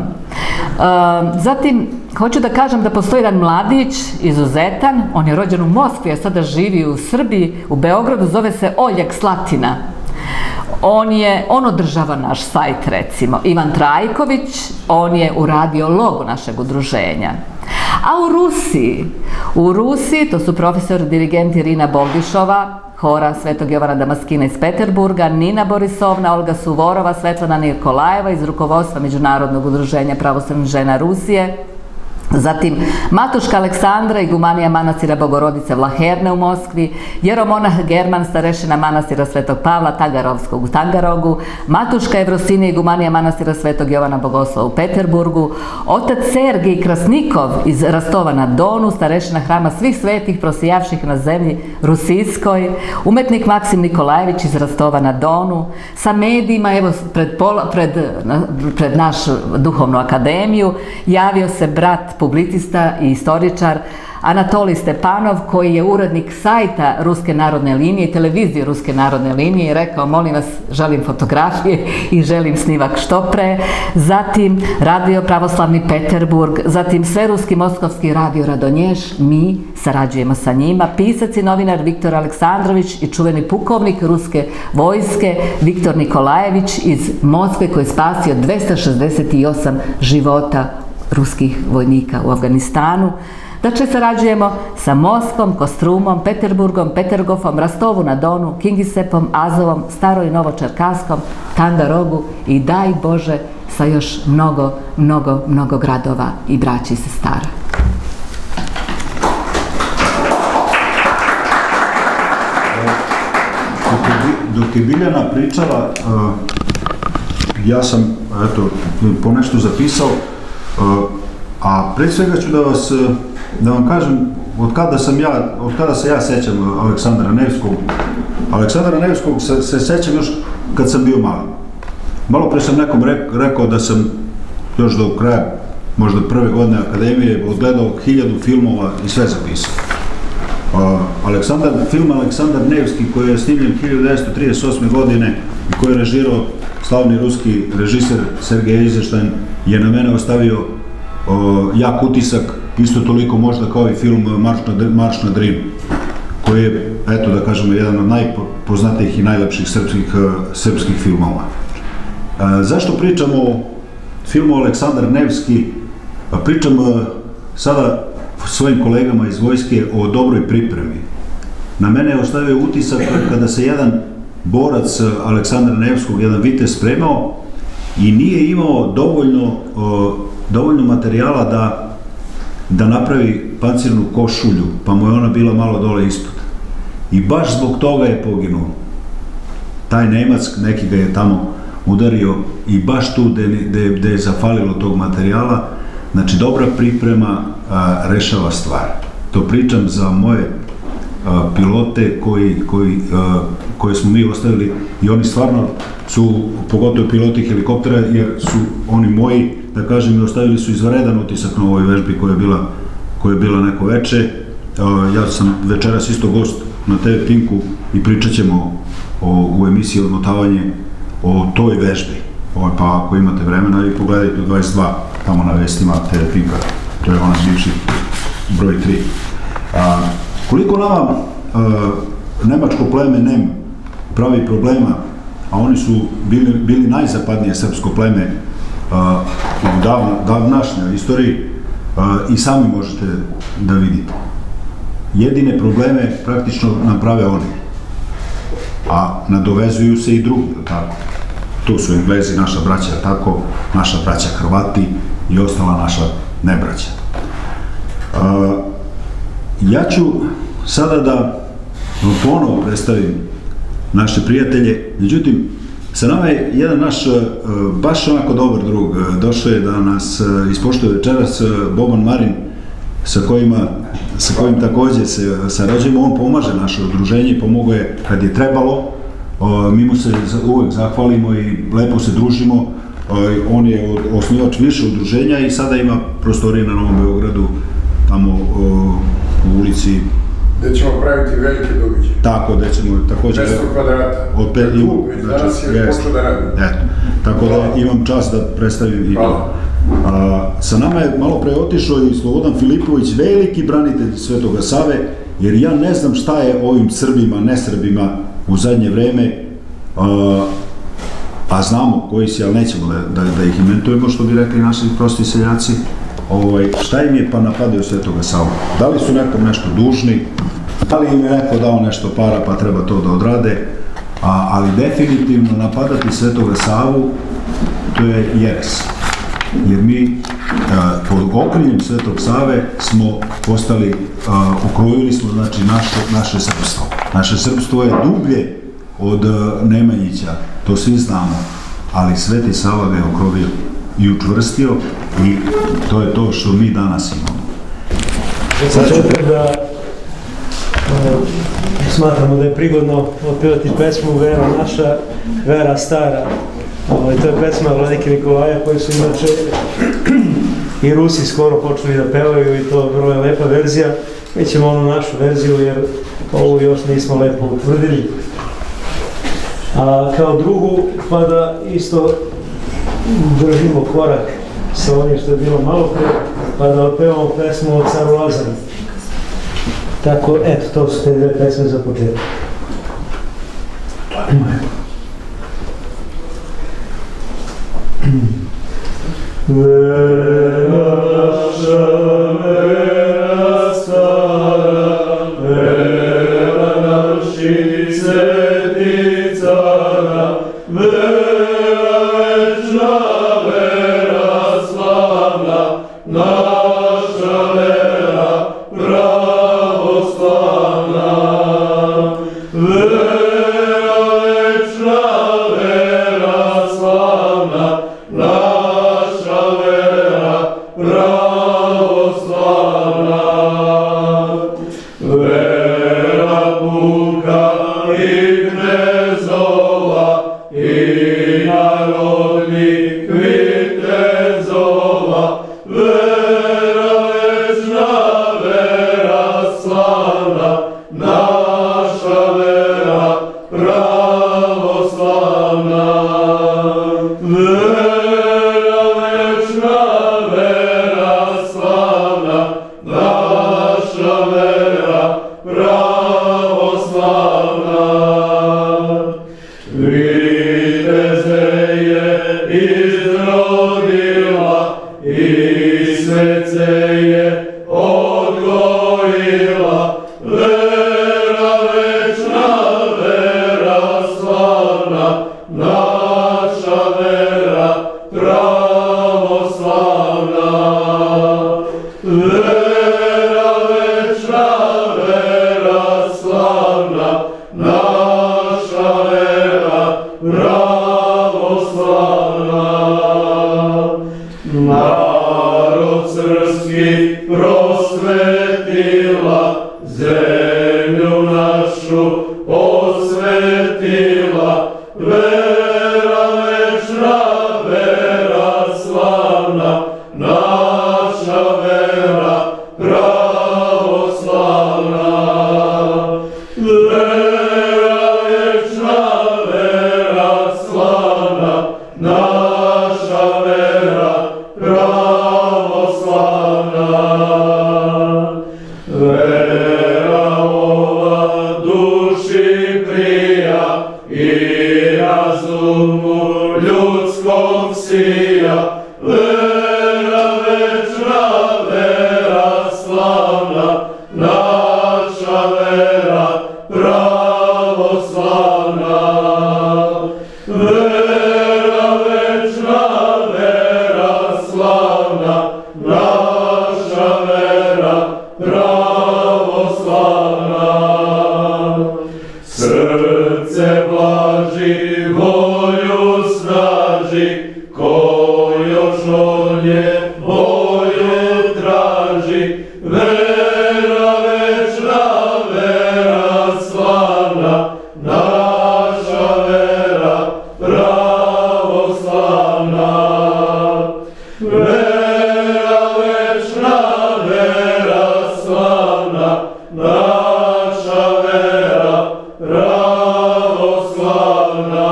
S3: Zatim, hoću da kažem da postoji jedan mladić, izuzetan, on je rođen u Moskvi, a sada živi u Srbiji, u Beogradu, zove se Oljeg Slatina. On je, on održava naš sajt, recimo. Ivan Trajković, on je uradio logo našeg udruženja. A u Rusiji, u Rusiji, to su profesor, dirigent Irina Boldišova, hora Svetog Jovana Damaskina iz Peterburga, Nina Borisovna, Olga Suvorova, Svetlana Nikolajeva iz rukovodstva Međunarodnog udruženja pravoslavnih žena Rusije, zatim Matuška Aleksandra, igumanija manastira Bogorodice Vlaherne u Moskvi, jeromonah German, starešina manastira Svetog Pavla Tagarovskog u Tangarogu, Matuška Evrosinija, igumanija manastira Svetog Jovana Bogoslova u Peterburgu, otac Sergij Krasnikov iz Rastova na Donu, starešina hrama svih svetih prosijavših na zemlji Rusijskoj, umetnik Maksim Nikolajević iz Rastova na Donu, sa medijima, evo pred, pola, pred, pred našu duhovnu akademiju, javio se brat publicista i istoričar Anatolij Stepanov, koji je urednik sajta Ruske narodne linije i televizije Ruske narodne linije, i rekao, molim vas, želim fotografije i želim snimak što pre. Zatim Radio Pravoslavni Peterburg, zatim Sveruski Moskovski radio Radonješ, mi sarađujemo sa njima, pisac i novinar Viktor Aleksandrović i čuveni pukovnik ruske vojske Viktor Nikolajević iz Moskve, koji je spasio dvesta šezdeset osam života ruskih vojnika u Afganistanu. Znači, sarađujemo sa Moskvom, Kostrumom, Peterburgom, Petergofom, Rastovu na Donu, Kingisepom, Azovom, Staro i Novočerkaskom, Tangarogu i daj Bože sa još mnogo, mnogo, mnogo gradova i braći i sestara.
S1: Dok je Biljana pričala, ja sam, eto, ponešto zapisao, a pre svega ću da vas, da vam kažem, od kada sam ja, od kada se ja sećam Aleksandra Nevskog. Aleksandra Nevskog se, se sećam još kad sam bio mali. Malo pre sam nekom rekao da sam još do kraja, možda prve godine akademije, odgledao hiljadu filmova i sve zapisao. Aleksandar, film Aleksandar Nevski, koji je snimljen hiljadu devetsto trideset osme godine i koji je režirao slavni ruski režiser Sergej Eizenštajn, je na mene ostavio o, jak utisak, isto toliko možda kao i film Marš na, Marš na Drim, koji je, eto da kažemo, jedan od najpoznatijih i najlepših srpskih, srpskih filmova. A, zašto pričamo o filmu Aleksandar Nevski? A, pričam a, sada svojim kolegama iz vojske o dobroj pripremi. Na mene je ostavio utisak kada se jedan borac Aleksandra Nevskog, jedan vitez, spremao i nije imao dovoljno, o, dovoljno materijala da, da napravi pancirnu košulju, pa mu je ona bila malo dole ispod. I baš zbog toga je poginuo. Taj Nemac, neki ga je tamo udario i baš tu gde je zafalilo tog materijala. Znači, dobra priprema rešava stvar. To pričam za moje pilote koje smo mi ostavili i oni stvarno su, pogotovo piloti helikoptera, jer su oni moji, da kažem, ostavili su izvanredan utisak na ovoj vežbi koja je bila neko veče. Ja sam večeras isto gost na te ve Pinku i pričat ćemo u emisiji Odmotavanje o toj vežbi. Pa ako imate vremena i pogledajte u dvadeset dva tamo na vestima te ve Pinka, to je onaj bivši broj tri. Koliko nama nemačko pleme NEM pravi problema, a oni su bili najzapadnije srpsko pleme u davnašnjoj istoriji, i sami možete da vidite. Jedine probleme praktično nam prave oni, a nadovezuju se i drugi, tako. Tu su Englezi, naša braća, tako, naša braća Hrvati i ostala naša nebraća. Ja ću sada da ponovo predstavim naše prijatelje, međutim, sa nama je jedan naš baš onako dobar drug, došao je da nas ispoštuje večeras, Boban Marin, sa kojim takođe se sarađujemo. On pomaže naše udruženje i pomogao je kad je trebalo. Mi mu se uvek zahvalimo i lepo se družimo. On je osnivač više udruženja i sada ima prostorije na Novom Beogradu, tamo u ulici.
S5: Gde ćemo praviti velike događaje.
S1: Tako, gde ćemo takođe...
S5: šesto kvadrata.
S1: Od pet...
S5: Danas je počeo da radim.
S1: Eto, tako da imam čast da predstavim i to. Sa nama je malo pre otišao i Slobodan Filipović, veliki branitelj Svetoga Save, jer ja ne znam šta je ovim Srbima, nesrbima u zadnje vreme, a znamo koji si, ali nećemo da ih imentujemo, što bi rekli naši prosti seljaci. Šta im je pa napadaju Svetoga Savu? Da li su nekom nešto dužni, da li im je neko dao nešto para pa treba to da odrade, ali definitivno napadati Svetoga Savu, to je jeres. Jer mi pod okriljem Svetog Save smo postali, okrojili smo znači naše srpstvo. Naše srpstvo je dublje od Nemanjića, to svi znamo, ali Sveti Sava ga je okrovio i učvrstio i to je to što mi danas imamo.
S6: Za početak da smatramo da je prigodno otpevati pesmu Vera naša, Vera stara. To je pesma Vladike Nikolaja koju su inače i Rusi skoro počeli da pevaju i to vrlo je lepa verzija. Mi ćemo onu našu verziju jer ovu još nismo lepo utvrdili. A kao drugu pa da isto držimo korak sa onim što je bilo malo pre, pa da otpevamo pesmu o caru Lazaru. Tako, eto, to su te dve pesme za početak. Vera naša, vera stara, vera naših svetih cara, vera večna, vera slavna, naša vera pravoslavna. Vera večna, vera slavna, naša vera
S7: sija, vera večna, vera slavna, naša vera pravoslavna. Vera večna, vera slavna, naša vera pravoslavna. Srce blaži, volju snaži, ko još od nje volju traži. Vera večna, vera slavna, naša vera pravoslavna. Vera večna, vera slavna, naša vera pravoslavna.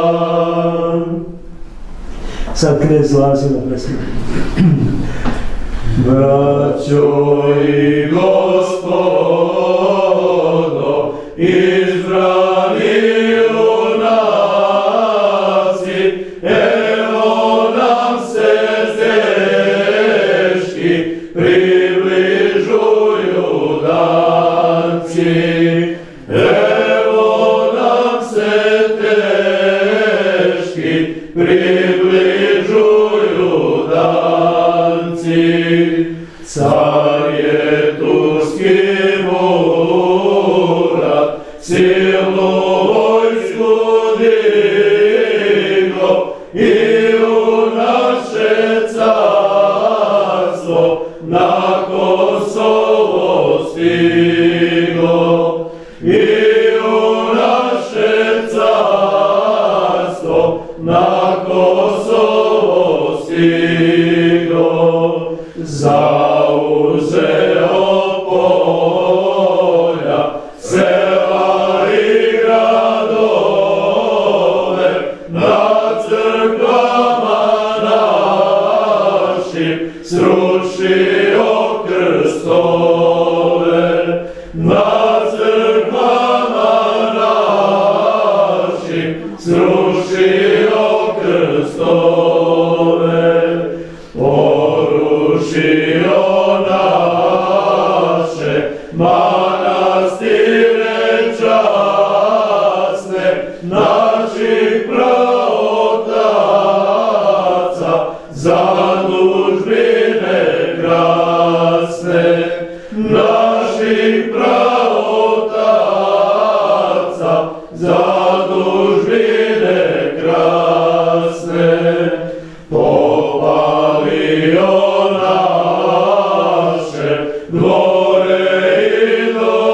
S6: Sad knez zlazi na pesmu.
S7: Braćo i gospodo, izbrani u nasi, evo nam se teški približuju danci. Evo nam se teški približuju danci. Car je turski murat, silnu vojsku digo i u naše carstvo na Kosovo stigo. I u naše carstvo na Kosovo stigo. Zauzeo polja, sela i gradove, na crkvama našim srušio krstove. Na crkvama našim srušio krstove. Porušio naše manastire časne, naših praotaca, zadužbine krasne. Naših praotaca, zadužbine krasne. Popalio naše dvore i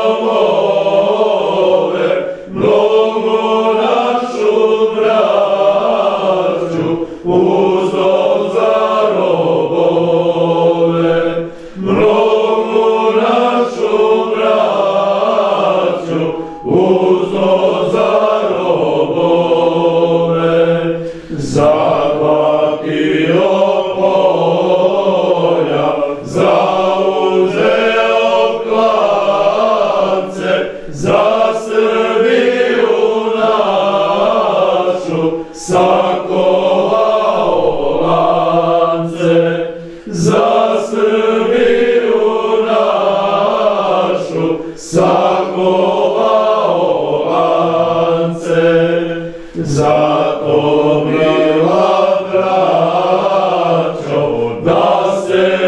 S7: domove, mnogu našu braću uzdao za robove. Mnogu našu braću uzdao za robove. Zahvatio polja, zauzeo klance, za Srbiju našu sakovao lance. Za Srbiju našu sakovao lance. Zato mila braćo, da se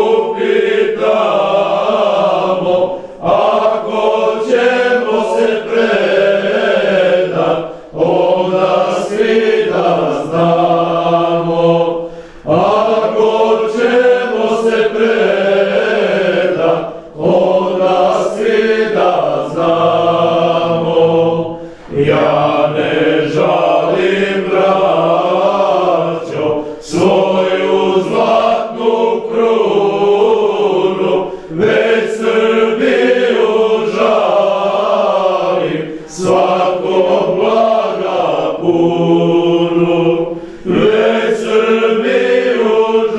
S7: upitamo, ako ćemo se predat, onda svi da znamo. Ako ćemo se predat, onda svi da znamo. Ja ne žalim, braćo, svoju zlatnu krunu, već Srbiju žalim, svakog blaga punu. Već Srbiju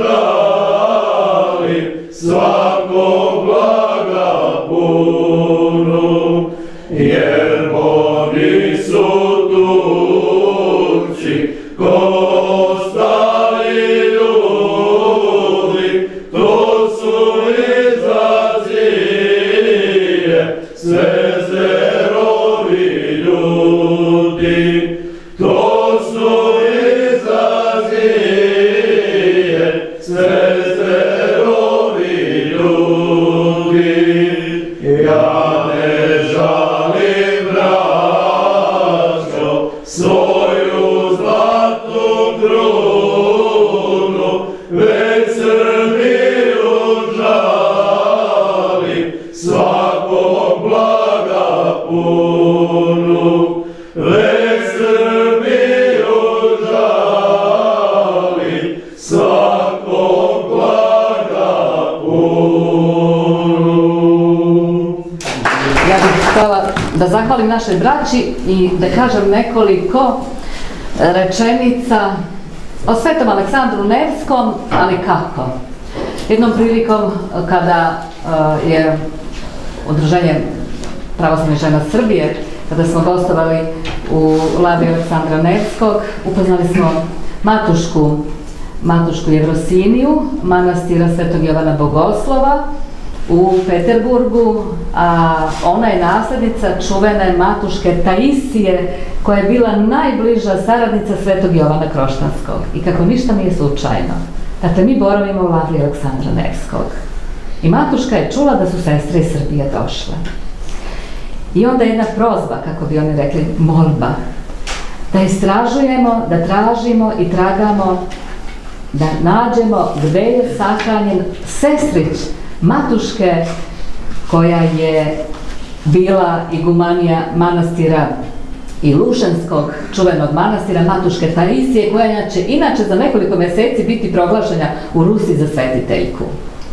S3: da zahvalim našoj braći i da kažem nekoliko rečenica o Svetom Aleksandru Nevskom, ali kako? Jednom prilikom kada je Udruženje pravoslavnih žena Srbije, kada smo gostovali u labi Aleksandra Nevskog, upoznali smo matušku, matušku Jevrosiniju, manastira Svetog Jovana Bogoslova u Peterburgu, a ona je naslednica čuvene matuške Taisije, koja je bila najbliža saradnica Svetog Jovana Kroštanskog. I kako ništa nije slučajno, dakle, mi boravimo u lavri Aleksandra Nevskog. I matuška je čula da su sestre iz Srbije došle. I onda jedna prozba, kako bi oni rekli, molba, da istražujemo, da tražimo i tragamo, da nađemo gde je sahranjen sestrić matuške koja je bila igumanija manastira Ilušenskog, čuvenog manastira, matuške Taisije, koja će inače za nekoliko meseci biti proglašena u Rusiji za svetiteljku.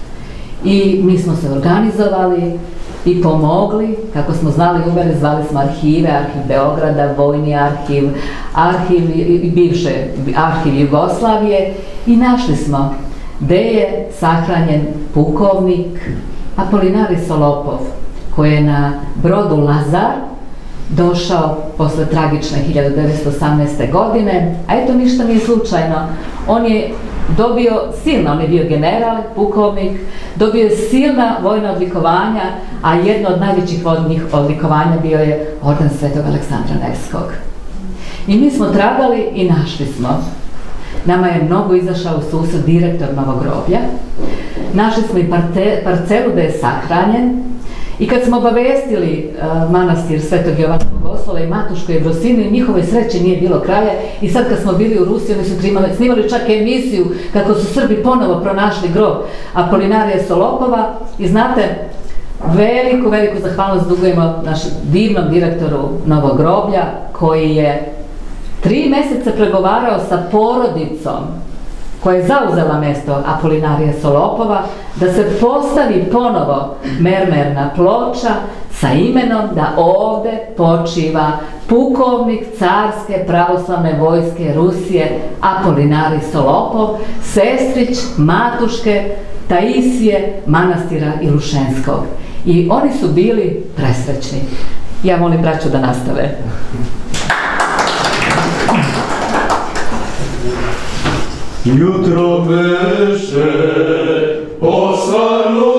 S3: I mi smo se organizovali i pomogli, kako smo znali i umeli, zvali smo arhive, arhiv Beograda, Vojni arhiv, arhiv, bivše arhiv Jugoslavije, i našli smo gde je sahranjen pukovnik Apolinari Solopov, koji je na brodu Lazar došao posle tragične hiljadu devetsto osamnaeste. godine, a eto, ništa nije slučajno. On je dobio silna, on je bio general, pukovnik, dobio je silna vojna odlikovanja, a jedno od najvećih vojnih odlikovanja bio je orden Svetog Aleksandra Nevskog. I mi smo tragali i našli smo. Nama je mnogo izašao u susret direktor Novog groblja. Našli smo i parcelu da je sahranjen. I kad smo obavestili manastir Svetog Jovana Bogoslova i matušku Jevrosinu, njihove sreće nije bilo kraja. I sad kad smo bili u Rusiji, oni su snimali čak emisiju kako su Srbi ponovo pronašli grob Apolinarija Solopova. I znate, veliku, veliku zahvalnost dugujemo našem divnom direktoru Novog groblja, koji je tri meseca pregovarao sa porodicom koja je zauzela mesto Apolinarija Solopova, da se postavi ponovo mermerna ploča sa imenom da ovde počiva pukovnik carske pravoslavne vojske Rusije Apolinarij Solopov, sestrić matuške Taisije manastira Ilušenskog. I oni su bili presrećni. Ja molim braću da nastave.
S7: Jutro beše poslano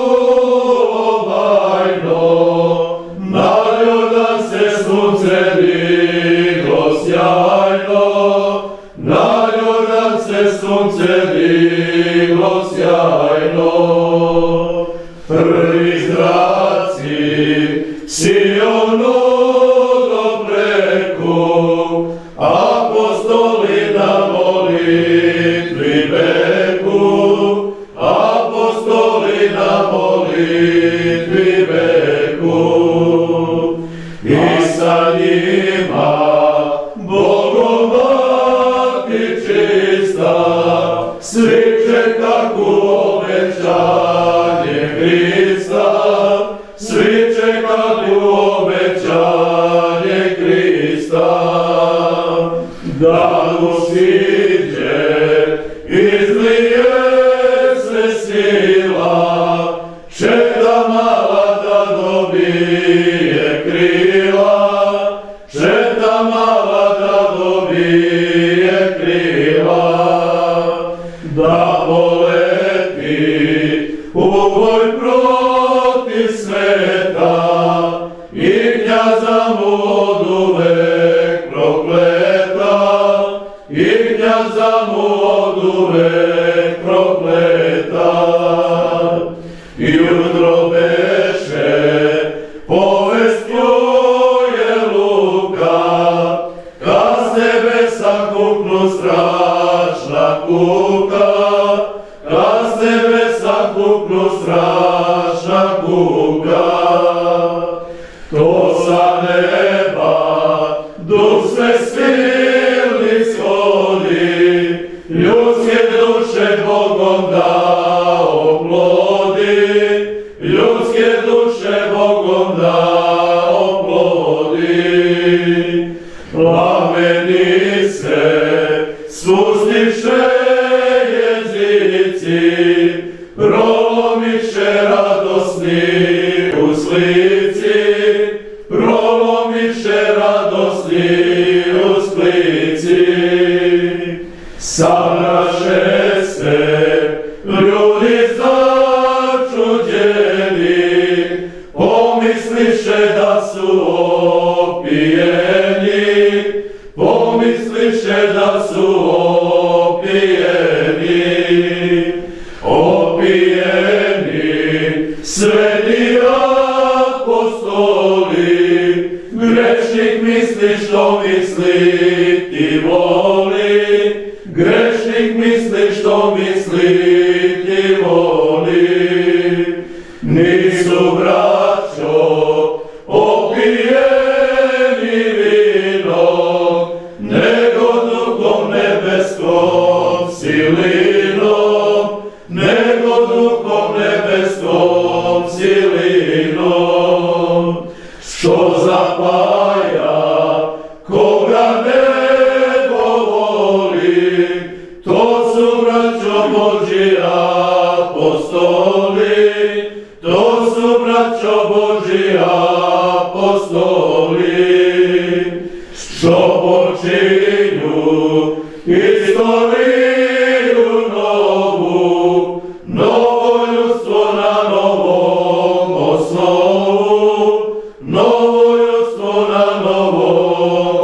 S7: bajno, na Jordan se sunce diglo sjajno, na Jordan se sunce diglo sjajno. Prvi zraci Siono do preku, apostoli na molitvi beku, apostoli na molitvi beku. I sa njima Bogom mati čista, svi čekaku obećanje Hrista, svi čekaku obećanje Hrista. Da usiđe, izlije se sila, četa mala da dobije krila, četa mala da dobije krila. Da poleti u boj protiv sveta i knjaza mu oduvek prokleta, i knjaza mu oduvek prokleta. Jutro beše povestvuje Luka, kad s tebe sakupnu strašna kuka, prolomiše radosni u slici, prolomiše radosni u slici. Sabraše se ljudi začuđeni, pomisliše da su opijeni, pomisliše da su opijeni, opijeni, sveti apostoli, grešnik misli što misli ti voli, grešnik misli što misli ti voli. Nisu braćo opijeni vinom, nego duhom nebeskom silinom, nego duhom nebeskom silinom. Što zapaja koga nebo voli, to su braćo Božji apostoli, to su braćo Božji apostoli. Što počinju istoriju novu, novo ljudstvo na novom osnovu, novo ljudstvo na novom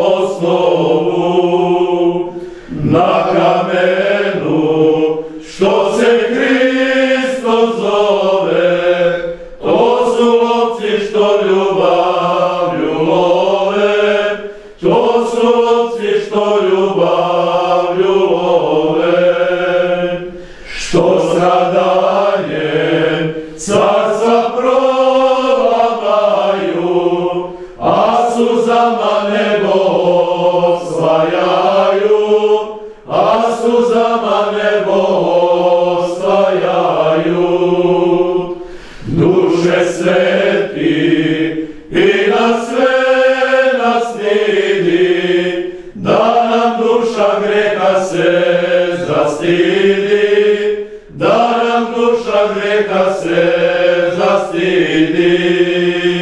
S7: osnovu. Na kamenu što se Hristos zove, to su lovci što ljubavlju love, to su lovci što ljubavlju love. Što stradanjem carstva prolamaju, a suzama nebo osvajaju, a suzama nebo osvajaju. Duše sveti i na sve nas nidi, da nam duša greha se zastidi, da nam duša greha se zastidi.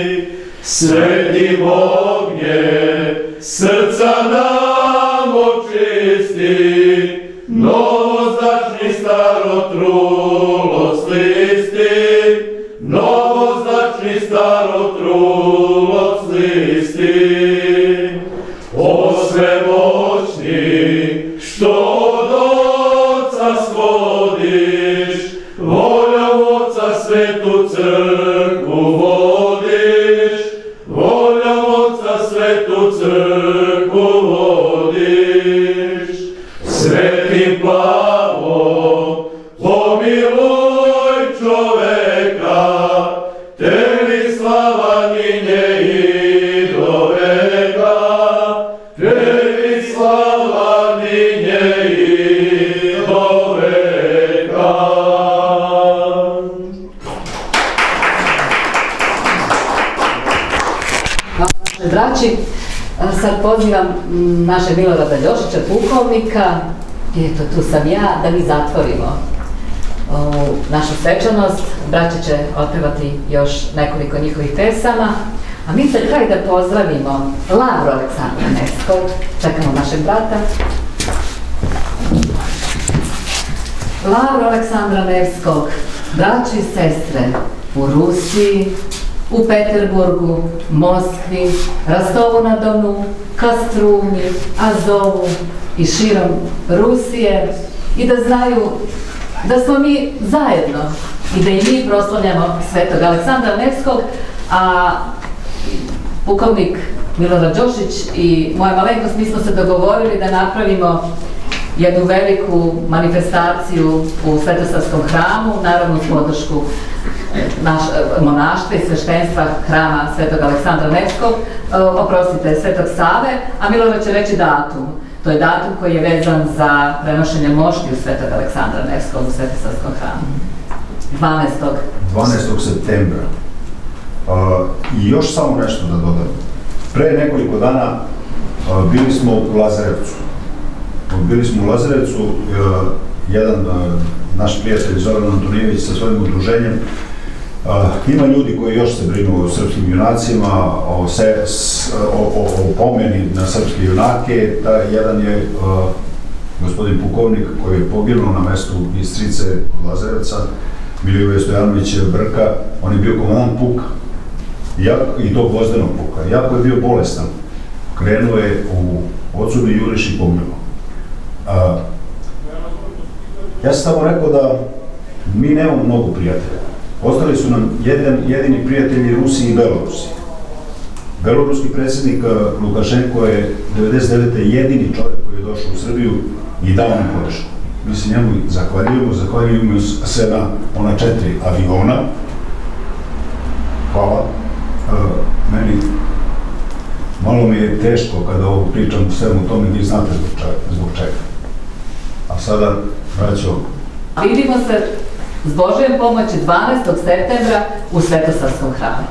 S7: Sveti ognje srca nam očisti, novo začni staro trulo slisti, novo začni staro trulo slisti. O svemoćni, što od Oca shodiš, voljom Oca svetu crkvu vodiš, voljom Oca svetu crkvu vodiš. Svetim plavom pomiluj čoveka, tebi slava ninje i do veka, tebi slava ninje i do veka.
S3: Braći, sad pozivam našeg Milorada Ljošića, pukovnika, i eto, tu sam ja, da mi zatvorimo našu svečanost. Braća će otpevati još nekoliko njihovih pesama, a mi za kraj da pozdravimo Lavru Aleksandra Nevskog, čekamo našeg brata. Lavru Aleksandra Nevskog, braći i sestre u Rusiji, u Peterburgu, Moskvi, Rostovu-na-Donu, Kastruni, Azovu i širom Rusije, i da znaju da smo mi zajedno i da i mi proslavljamo svetog Aleksandra Nevskog, a pukovnik Milorad Ljošić i moja malenkost, mi smo se dogovorili da napravimo jednu veliku manifestaciju u Svetosavskom hramu, naravno uz podršku monaštva i sveštenstva hrama svetog Aleksandra Nevskog, oprostite, Svetog Save, a Milorad će reći datum. To je datum koji je vezan za prenošenje moštiju svetog Aleksandra Nevskog u Svetosavskom hramu.
S1: dvanaestog septembra. I još samo nešto da dodam. Pre nekoliko dana bili smo u Lazarevcu. Bili smo u Lazarevcu jedan naš prijatelj Zoran Antonijević sa svojim udruženjem. Ima ljudi koji još se brinu o srpskim junacima, o, se, o, o, o pomeni na srpske junake. Ta, jedan je gospodin pukovnik koji je poginuo na mestu Istrice od Lazarevca, Milivoje Stojanović Brka. On je bio komandant puka i to gvozdenog puka. Jako je bio bolestan. Krenuo je u odsudni juriš i poginuo. Ja sam tamo rekao da mi nemamo mnogo prijatelja. Ostali su nam jedan, jedini prijatelji Rusi i Belorusi. Beloruski predsjednik Lukašenko je devedeset devete jedini čovjek koji je došao u Srbiju i dao nam podršku. Mi se njemu zahvaljujemo, zahvaljujemo se na ona četiri aviona. Hvala. Meni malo mi je teško kada ovo pričam u svemu tome, vi znate zbog čega. A sada, braćo...
S3: Vidimo se s Božjom pomoći dvanaestog septembra u Svetosarskom hramu.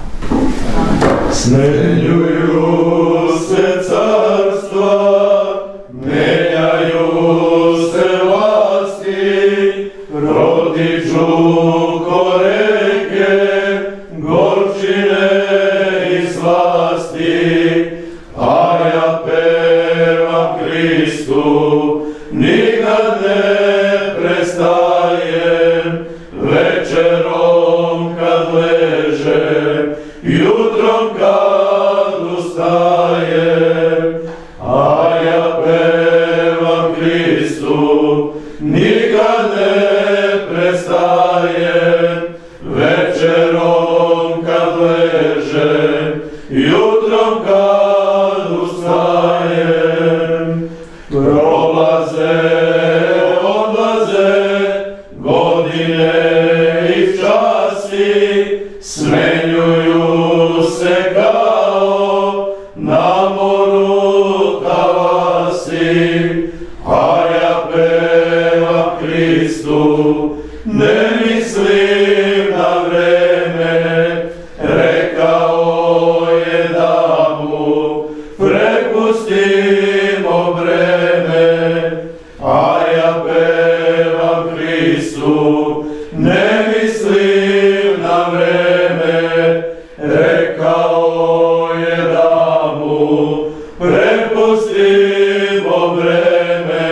S7: Smenjuju se carstva, menjaju se vlasti, rodiču ko reke, gorčine i slasti, a ja pevam Hristu, nikad ne prestajem, večerom kad ležem, jutrom kad ustajem, a ja pevam Hristu, nikad ne prestajem, večerom kad ležem, jutrom kad ustajem. Prolaze, odlaze godine i časi, smenjuju se kao na moru talasi, a ja pevam Hristu, ne mislim na vreme, rekao je da mu prepustimo breme, a ja pevam Hristu, ne mislim na vreme, rekao je da mu prepustimo breme.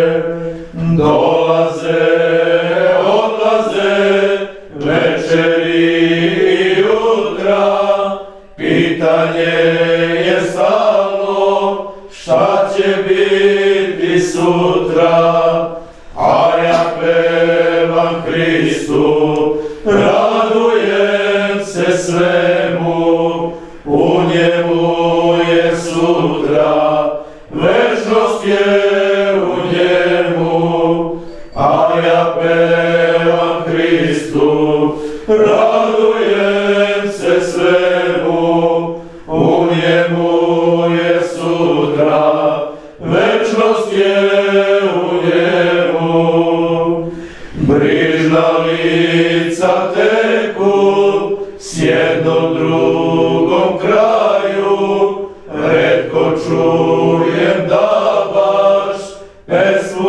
S7: Dolaze, odlaze, večeri i jutra, pitanje je stalno, šta će biti sutra, a ja pevam Hristu, radujem se svemu, u njemu je sutra, večnost je u njemu, a ja pevam Hristu, radujem se svemu, u njemu je sutra, večnost je u njemu. Brižna lica teku s jednom drugom kraju, retko čujem da baš pesmu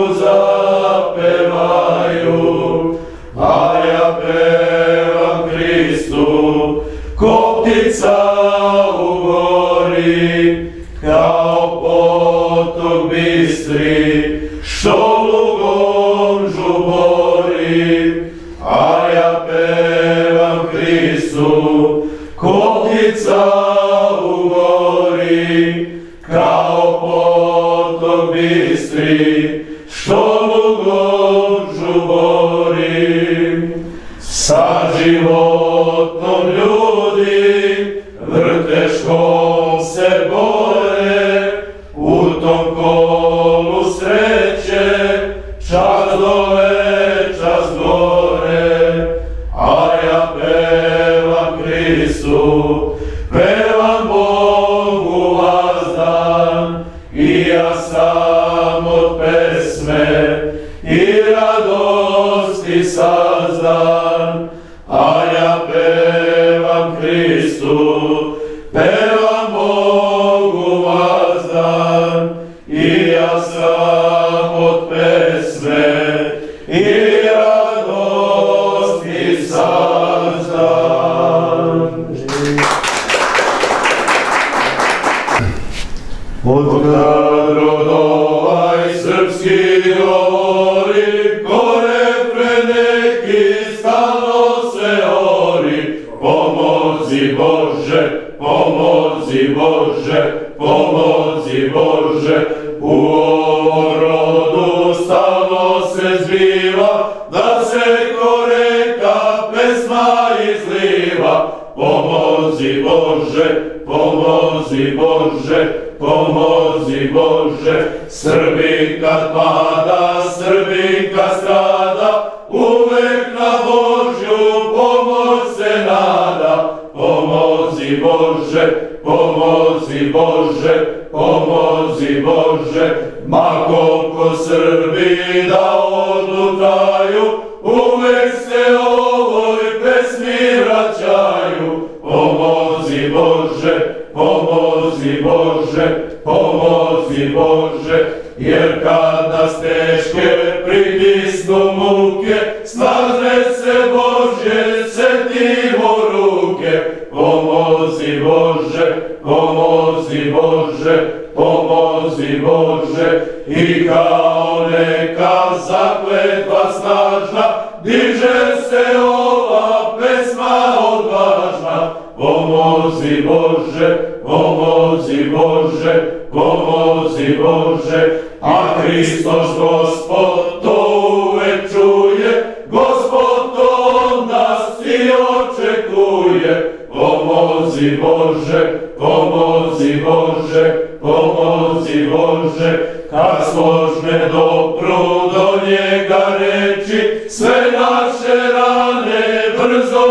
S7: zapevaju, a ja pevam Hristu, ko ptica u gori, kao potok bistri, što lugom žubori, a ja pevam Hristu, ko ptica u gori, kao potok bistri, što lugom žubori. Sa životom ljudi vrteškom se bore, u tom kolu sreće, čas dole, čas gore, a ja pevam Hristu, pevam Bogu vazdan, i ja sam od pesme i radosti sazdan, a ja pevam Hristu, pevam Bogu vazdan, i ja sam od pesme pomozi Bože, pomozi Bože. Srbin kad pada, Srbin kad strada, uvek na Božju pomoć se nada. Pomozi Bože, pomozi Bože, pomozi Bože. Ma koliko Srbi da odlutaju, uvek se ovoj pesmi vraćaju. Pomozi Bože, pomozi Bože, pomozi Bože. Jer kad nas teške pritisnu muke, snažne se Bože, setimo ruke. Pomozi Bože, pomozi Bože, pomozi Bože. I kao neka zakletva snažna, diže se ova pesma odvažna. Pomozi Bože, pomozi Bože, pomozi Bože. A Hristos Gospod to uvek čuje, Gospod to od nas i očekuje. Pomozi Bože, pomozi Bože, pomozi Bože. Kad složne dopru do njega reči, sve naše rane brzo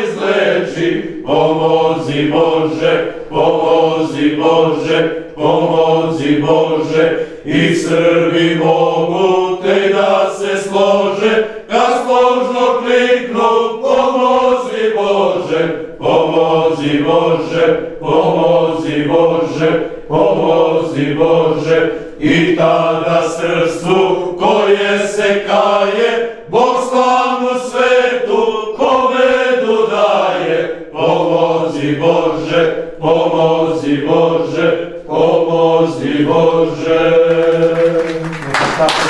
S7: izleči. Pomozi Bože, pomozi Bože, pomozi Bože. I Srbi mogu te da se slože, kad složno kliknu pomozi Bože, pomozi Bože, pomozi Bože, pomozi Bože. I tada srpstvu koje se kaje, Bog slavnu svetu pobedu daje. Pomozi Bože, pomozi Bože, pomozi Bože.